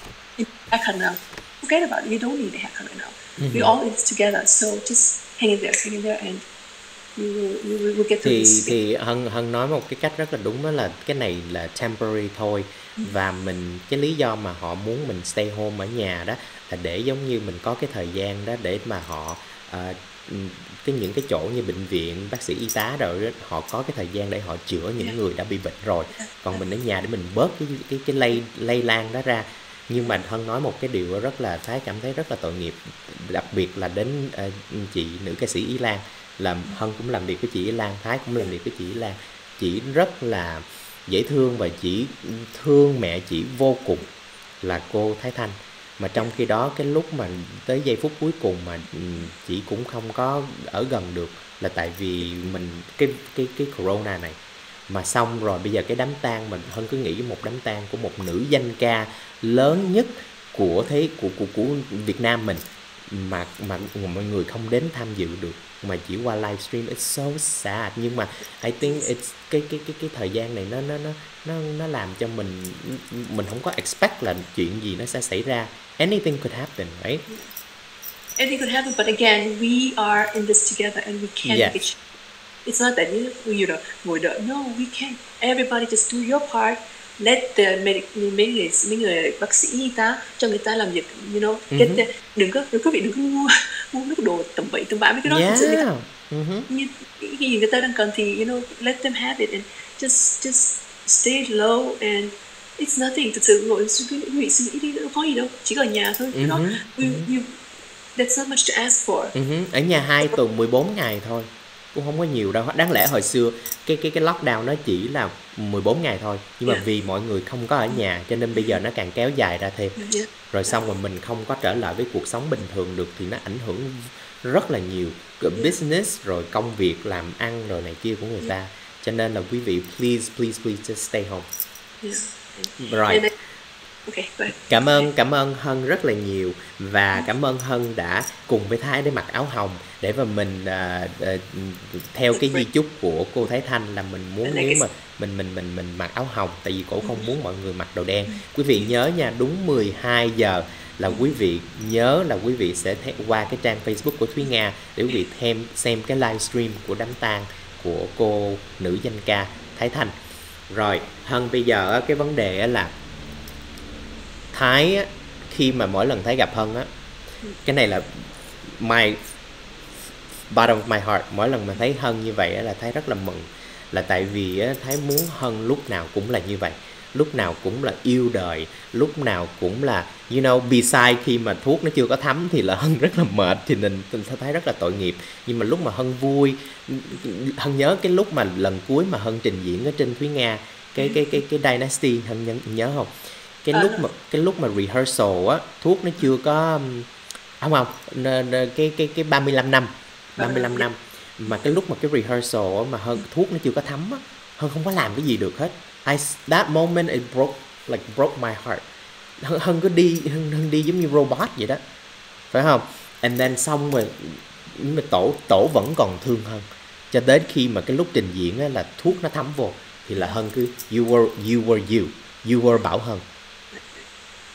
Haircut now. Forget about it. You don't need a haircut right now. We all in this together. So just hang in there, hang in there, and you will, you will, will get through Thì this. thì Hân Hân nói một cái cách rất là đúng, đó là cái này là temporary thôi. Và mình cái lý do mà họ muốn mình stay home ở nhà đó là để giống như mình có cái thời gian đó để mà họ uh, cái những cái chỗ như bệnh viện, bác sĩ y tá rồi đó, họ có cái thời gian để họ chữa những người đã bị bệnh rồi. Còn mình ở nhà để mình bớt cái cái cái lây lây lan đó ra. Nhưng mà Hân nói một cái điều rất là Thái cảm thấy rất là tội nghiệp, đặc biệt là đến uh, chị nữ ca sĩ Ý Lan. Là Hân cũng làm việc với chị Ý Lan, Thái cũng làm việc với chị Ý Lan. Chị rất là dễ thương và chỉ thương mẹ chị vô cùng là cô Thái Thanh. Mà trong khi đó cái lúc mà tới giây phút cuối cùng mà chị cũng không có ở gần được là tại vì mình cái cái cái corona này. Mà xong rồi bây giờ cái đám tang mình Hân cứ nghĩ một đám tang của một nữ danh ca lớn nhất của thế của của của Việt Nam mình mà mà mọi người không đến tham dự được mà chỉ qua livestream. It's so sad. Nhưng mà I think it's cái cái cái cái thời gian này nó nó nó nó nó làm cho mình mình không có expect là chuyện gì nó sẽ xảy ra. Anything could happen, right? Anything could happen, but again, we are in this together, and we can't Yes. get. It's not that you you know ngồi đợi. No, we can't. Everybody just do your part. Let the medic, mấy người mấy người bác sĩ y tá cho người ta làm việc, you know. Get the, đừng có đừng có vị đừng có mua mua mấy cái đồ tầm bậy tầm bạ mấy cái đó. Yeah. Người ta, như cái gì người ta đang cần thì you know let them have it, and just just stay low, and it's nothing. Thực sự ngồi suy nghĩ nghĩ suy nghĩ đi đâu có gì đâu, chỉ ở nhà thôi. You know, you, you, that's not much to ask for. Uh-huh. Ở nhà hai tuần mười bốn ngày thôi, cũng không có nhiều đâu. Đáng lẽ hồi xưa cái cái cái lockdown nó chỉ là mười bốn ngày thôi, nhưng mà Yeah. vì mọi người không có ở nhà cho nên bây giờ nó càng kéo dài ra thêm. Yeah. Rồi xong rồi mình không có trở lại với cuộc sống bình thường được thì nó ảnh hưởng rất là nhiều business rồi công việc làm ăn rồi này kia của người ta. Cho nên là quý vị please please please just stay home. Yeah. Rồi. And I, okay, go ahead. Cảm ơn cảm ơn Hân rất là nhiều, và cảm ơn Hân đã cùng với Thái để mặc áo hồng để mà mình uh, uh, theo cái di chúc của cô Thái Thanh là mình muốn nếu mà mình mình mình mình mặc áo hồng, tại vì cổ không muốn mọi người mặc đồ đen. Quý vị nhớ nha, đúng mười hai giờ là quý vị nhớ là quý vị sẽ th- qua cái trang Facebook của Thúy Nga để quý vị thêm xem cái livestream của đám tang của cô nữ danh ca Thái Thanh. Rồi Hân, bây giờ cái vấn đề là Thái á, khi mà mỗi lần Thái gặp Hân á, cái này là my bottom of my heart, mỗi lần mà thấy Hân như vậy á, là Thái rất là mừng, là tại vì á, Thái muốn Hân lúc nào cũng là như vậy, lúc nào cũng là yêu đời, lúc nào cũng là you know, beside khi mà thuốc nó chưa có thấm thì là Hân rất là mệt, thì mình thấy rất là tội nghiệp. Nhưng mà lúc mà Hân vui, Hân nhớ cái lúc mà lần cuối mà Hân trình diễn ở trên Thúy Nga cái cái cái cái Dynasty, Hân nhớ, nhớ không? Cái lúc mà cái lúc mà rehearsal á, thuốc nó chưa có không không cái cái cái ba mươi lăm năm ba mươi lăm năm mà cái lúc mà cái rehearsal á, mà Hân thuốc nó chưa có thấm á, Hân không có làm cái gì được hết. I, that moment it broke like broke my heart. Hân, Hân cứ đi Hân, Hân đi giống như robot vậy đó, phải không? And then xong rồi nhưng mà tổ tổ vẫn còn thương Hân cho đến khi mà cái lúc trình diễn á, là thuốc nó thấm vô thì là Hân cứ you were you were you you were Bảo Hân.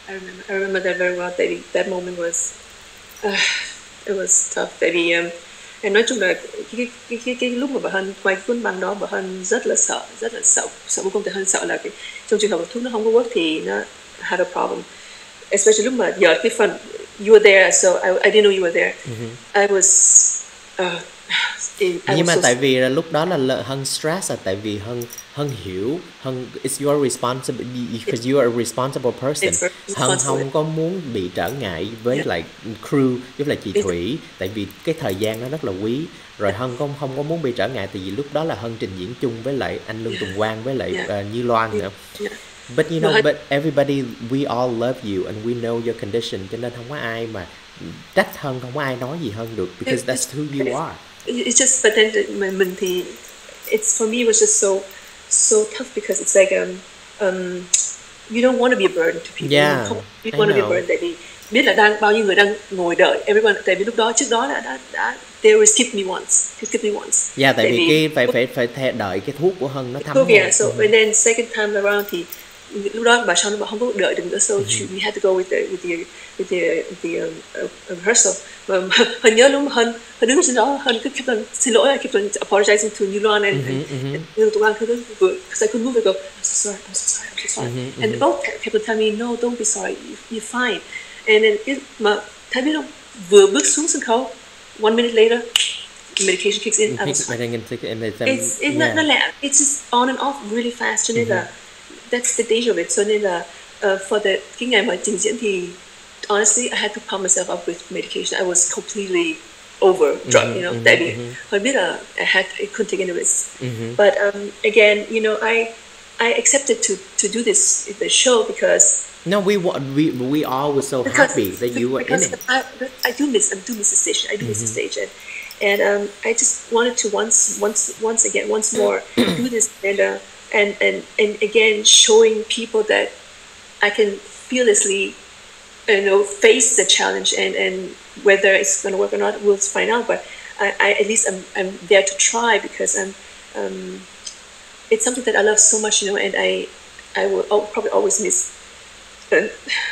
I remember. I remember that very well. That that moment was, uh, it was tough. Tại vì um, em nói chung là cái cái cái cái, cái lúc mà bà Hân quay cái cuốn băng đó, bà Hân rất là sợ, rất là sợ, sợ vô cùng. Tại Hân sợ là cái trong trường hợp thuốc nó không có work thì nó had a problem. Especially lúc mà giờ cái phần you were there, so I I didn't know you were there. Mm-hmm. I was. Uh, Nhưng mà so tại vì là lúc đó là lợ Hân stress, là tại vì Hân Hân hiểu Hân it's your responsibility because you are a responsible person. Hân không có muốn bị trở ngại với yeah. lại crew với lại chị Thủy, tại vì cái thời gian nó rất là quý. Rồi Hân không không có muốn bị trở ngại, tại vì lúc đó là Hân trình diễn chung với lại anh Lương yeah. Tùng Quang với lại yeah. uh, Như Loan nữa. Yeah. But you know, but everybody, we all love you and we know your condition, cho nên không có ai mà trách Hân, không có ai nói gì Hân được, because that's who you are. It's just, but then mình thì it's for me it was just so so tough because it's like um um you don't want to be a burden to people. Yeah, you don't, you don't want to be a burden, tại vì biết là đang bao nhiêu người đang ngồi đợi everyone, tại vì lúc đó trước đó là đã đã they will skip me once, skip me once. Yeah, tại, tại vì, vì cái phải phải phải theo đợi cái thuốc của Hân nó thấm. Yeah, so mm-hmm. and then second time around thì lúc đó bà Sean bảo không có đợi được nữa, so mm-hmm. we had to go with the with the with the, with the um, uh, rehearsal. Mà Hân nhớ lúc mà Hân Hân đứng trên đó, Hân cứ kept on xin lỗi, I kept on apologizing to Như Loan and Lương Tùng Quang, because I couldn't move. I go, I'm so sorry, I'm so sorry, I'm so sorry. Mm-hmm, and mm-hmm. both kept on telling me, no, don't be sorry, you're fine. And then it, mà thấy biết không, vừa bước xuống sân khấu, one minute later, medication kicks in. I was fine. It's it's not not it's just on and off really fast, cho nên là that's the danger of it. So nên là uh, for the cái ngày mà trình diễn thì honestly I had to pump myself up with medication. I was completely over drug, mm-hmm, you know. Tại vì hồi biết là I had I couldn't take any risks. Mm-hmm. But um, again, you know, I I accepted to to do this the show because no, we we we all were so because, happy that you were in it. I, I do miss I do miss the stage. I do mm-hmm. miss the stage, and and um, I just wanted to once once once again once more do this and uh, and and and again showing people that I can fearlessly, you know, face the challenge, and and whether it's going to work or not, we'll find out. But I, I at least I'm I'm there to try because I'm um, it's something that I love so much, you know, and I I will I'll probably always miss. And,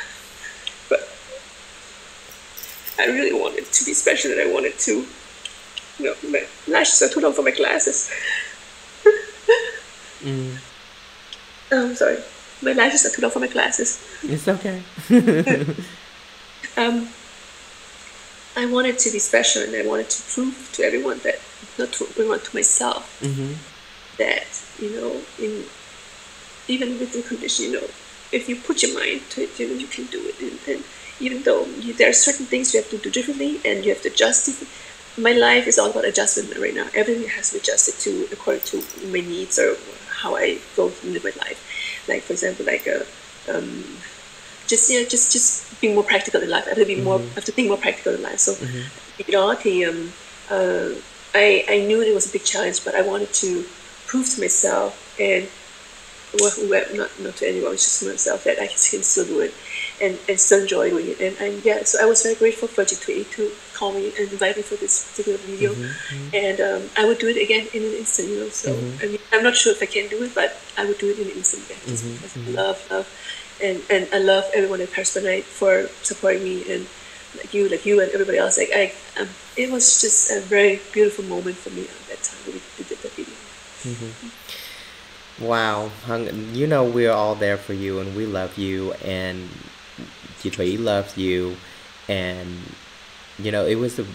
but I really wanted to be special, and I wanted to, you know, my lashes are too long for my glasses. mm. I'm sorry, my lashes are too long for my glasses. It's okay. um, I wanted to be special, and I wanted to prove to everyone that, not to everyone, to myself, mm-hmm. that, you know, in even with the condition, you know, if you put your mind to it, you know, you can do it. And, and even though you, there are certain things you have to do differently, and you have to adjust it. My life is all about adjustment right now. Everything has to be adjusted to according to my needs or how I go and live my life. Like, for example, like a, um, just yeah, just just being more practical in life. I have to be more, mm-hmm. I have to think more practical in life. So, mm-hmm. you know, the, um, uh, I I knew it was a big challenge, but I wanted to prove to myself and well, not not to anyone, just to myself, that I can still do it and, and still enjoy doing it. And, and yeah, so I was very grateful for G two A to call me and invite me for this particular video. Mm-hmm. And um, I would do it again in an instant, you know. So mm-hmm. I mean, I'm not sure if I can do it, but I would do it in an instant again. Just mm-hmm. because I love, love, and and I love everyone at Paris by Night for supporting me, and like you, like you, and everybody else. Like I, um, it was just a very beautiful moment for me at that time when we did that video. Mm-hmm. Wow, you know we're all there for you, and we love you, and Chị Thủy loves you, and you know it was a,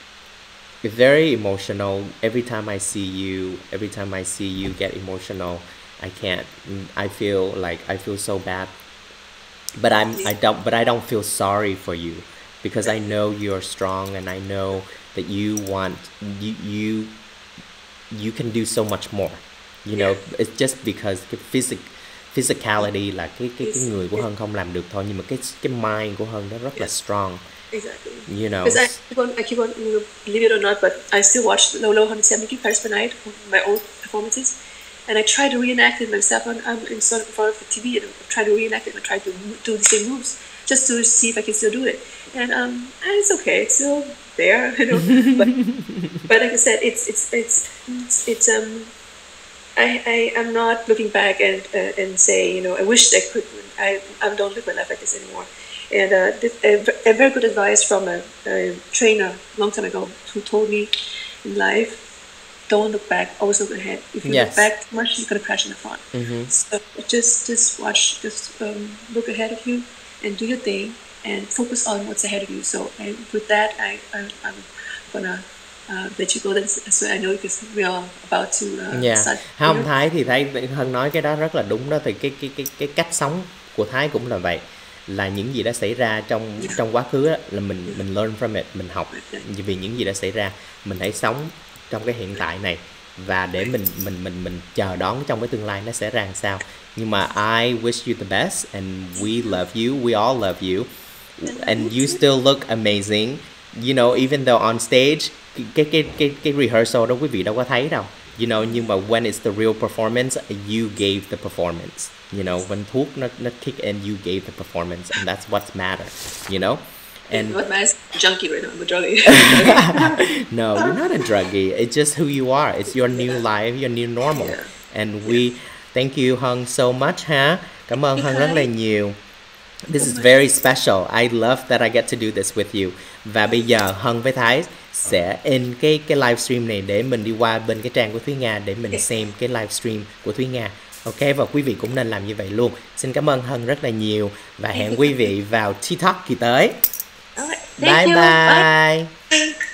a very emotional. Every time I see you, every time I see you get emotional, I can't. I feel like I feel so bad, but I'm I don't. But I don't feel sorry for you because I know you're strong, and I know that you want you you you can do so much more. You know, yeah. It's just because cái physic, physicality là cái cái cái người của Hân không làm được thôi, nhưng mà cái cái mind của Hân nó rất yeah. là strong. Exactly. You know. Because I keep on, I keep on, you know, believe it or not, but I still watch Low Low one seventy Paris by Night, my old performances, and I try to reenact it myself. I'm, I'm in front of the T V and I try to reenact it and I try to do the same moves just to see if I can still do it. And um, it's okay, it's still there, you know. but but like I said, it's it's it's it's, it's um. I, I am not looking back and uh, and say, you know, I wish I could. I I don't live my life like this anymore. And uh, this, a, a very good advice from a, a trainer long time ago who told me in life, don't look back, always look ahead. If you Yes. look back too much, you're gonna crash in the front. Mhm. So just just watch, just um, look ahead of you and do your thing and focus on what's ahead of you. So and with that, I, I I'm gonna uh, let you go. That's so I know because we are about to uh, Dạ. start. Không, here. Thái thì thấy Hân nói cái đó rất là đúng đó, thì cái cái cái cái cách sống của Thái cũng là vậy, là những gì đã xảy ra trong trong quá khứ đó, là mình mình learn from it, mình học vì những gì đã xảy ra, mình hãy sống trong cái hiện tại này và để mình mình mình mình chờ đón trong cái tương lai nó sẽ ra làm sao. Nhưng mà I wish you the best and we love you, we all love you and you still look amazing. You know, even though on stage cái cái cái cái rehearsal đó quý vị đâu có thấy đâu. You know, nhưng mà when it's the real performance, you gave the performance. You know, when thuốc nó nó kick in, you gave the performance, and that's what's matter. You know, and What man is junkie right now? I'm a druggie. no, you're not a druggie. It's just who you are. It's your new life, your new normal. Yeah. And we thank you, Hân, so much, ha. Cảm ơn Hân rất là nhiều. This is very special. I love that I get to do this with you. Và bây giờ Hân với Thái sẽ in cái cái livestream này để mình đi qua bên cái trang của Thúy Nga để mình xem cái livestream của Thúy Nga. Ok, và quý vị cũng nên làm như vậy luôn. Xin cảm ơn Hân rất là nhiều và hẹn quý vị vào TikTok kỳ tới. All right. Bye Thank you. bye. Bye.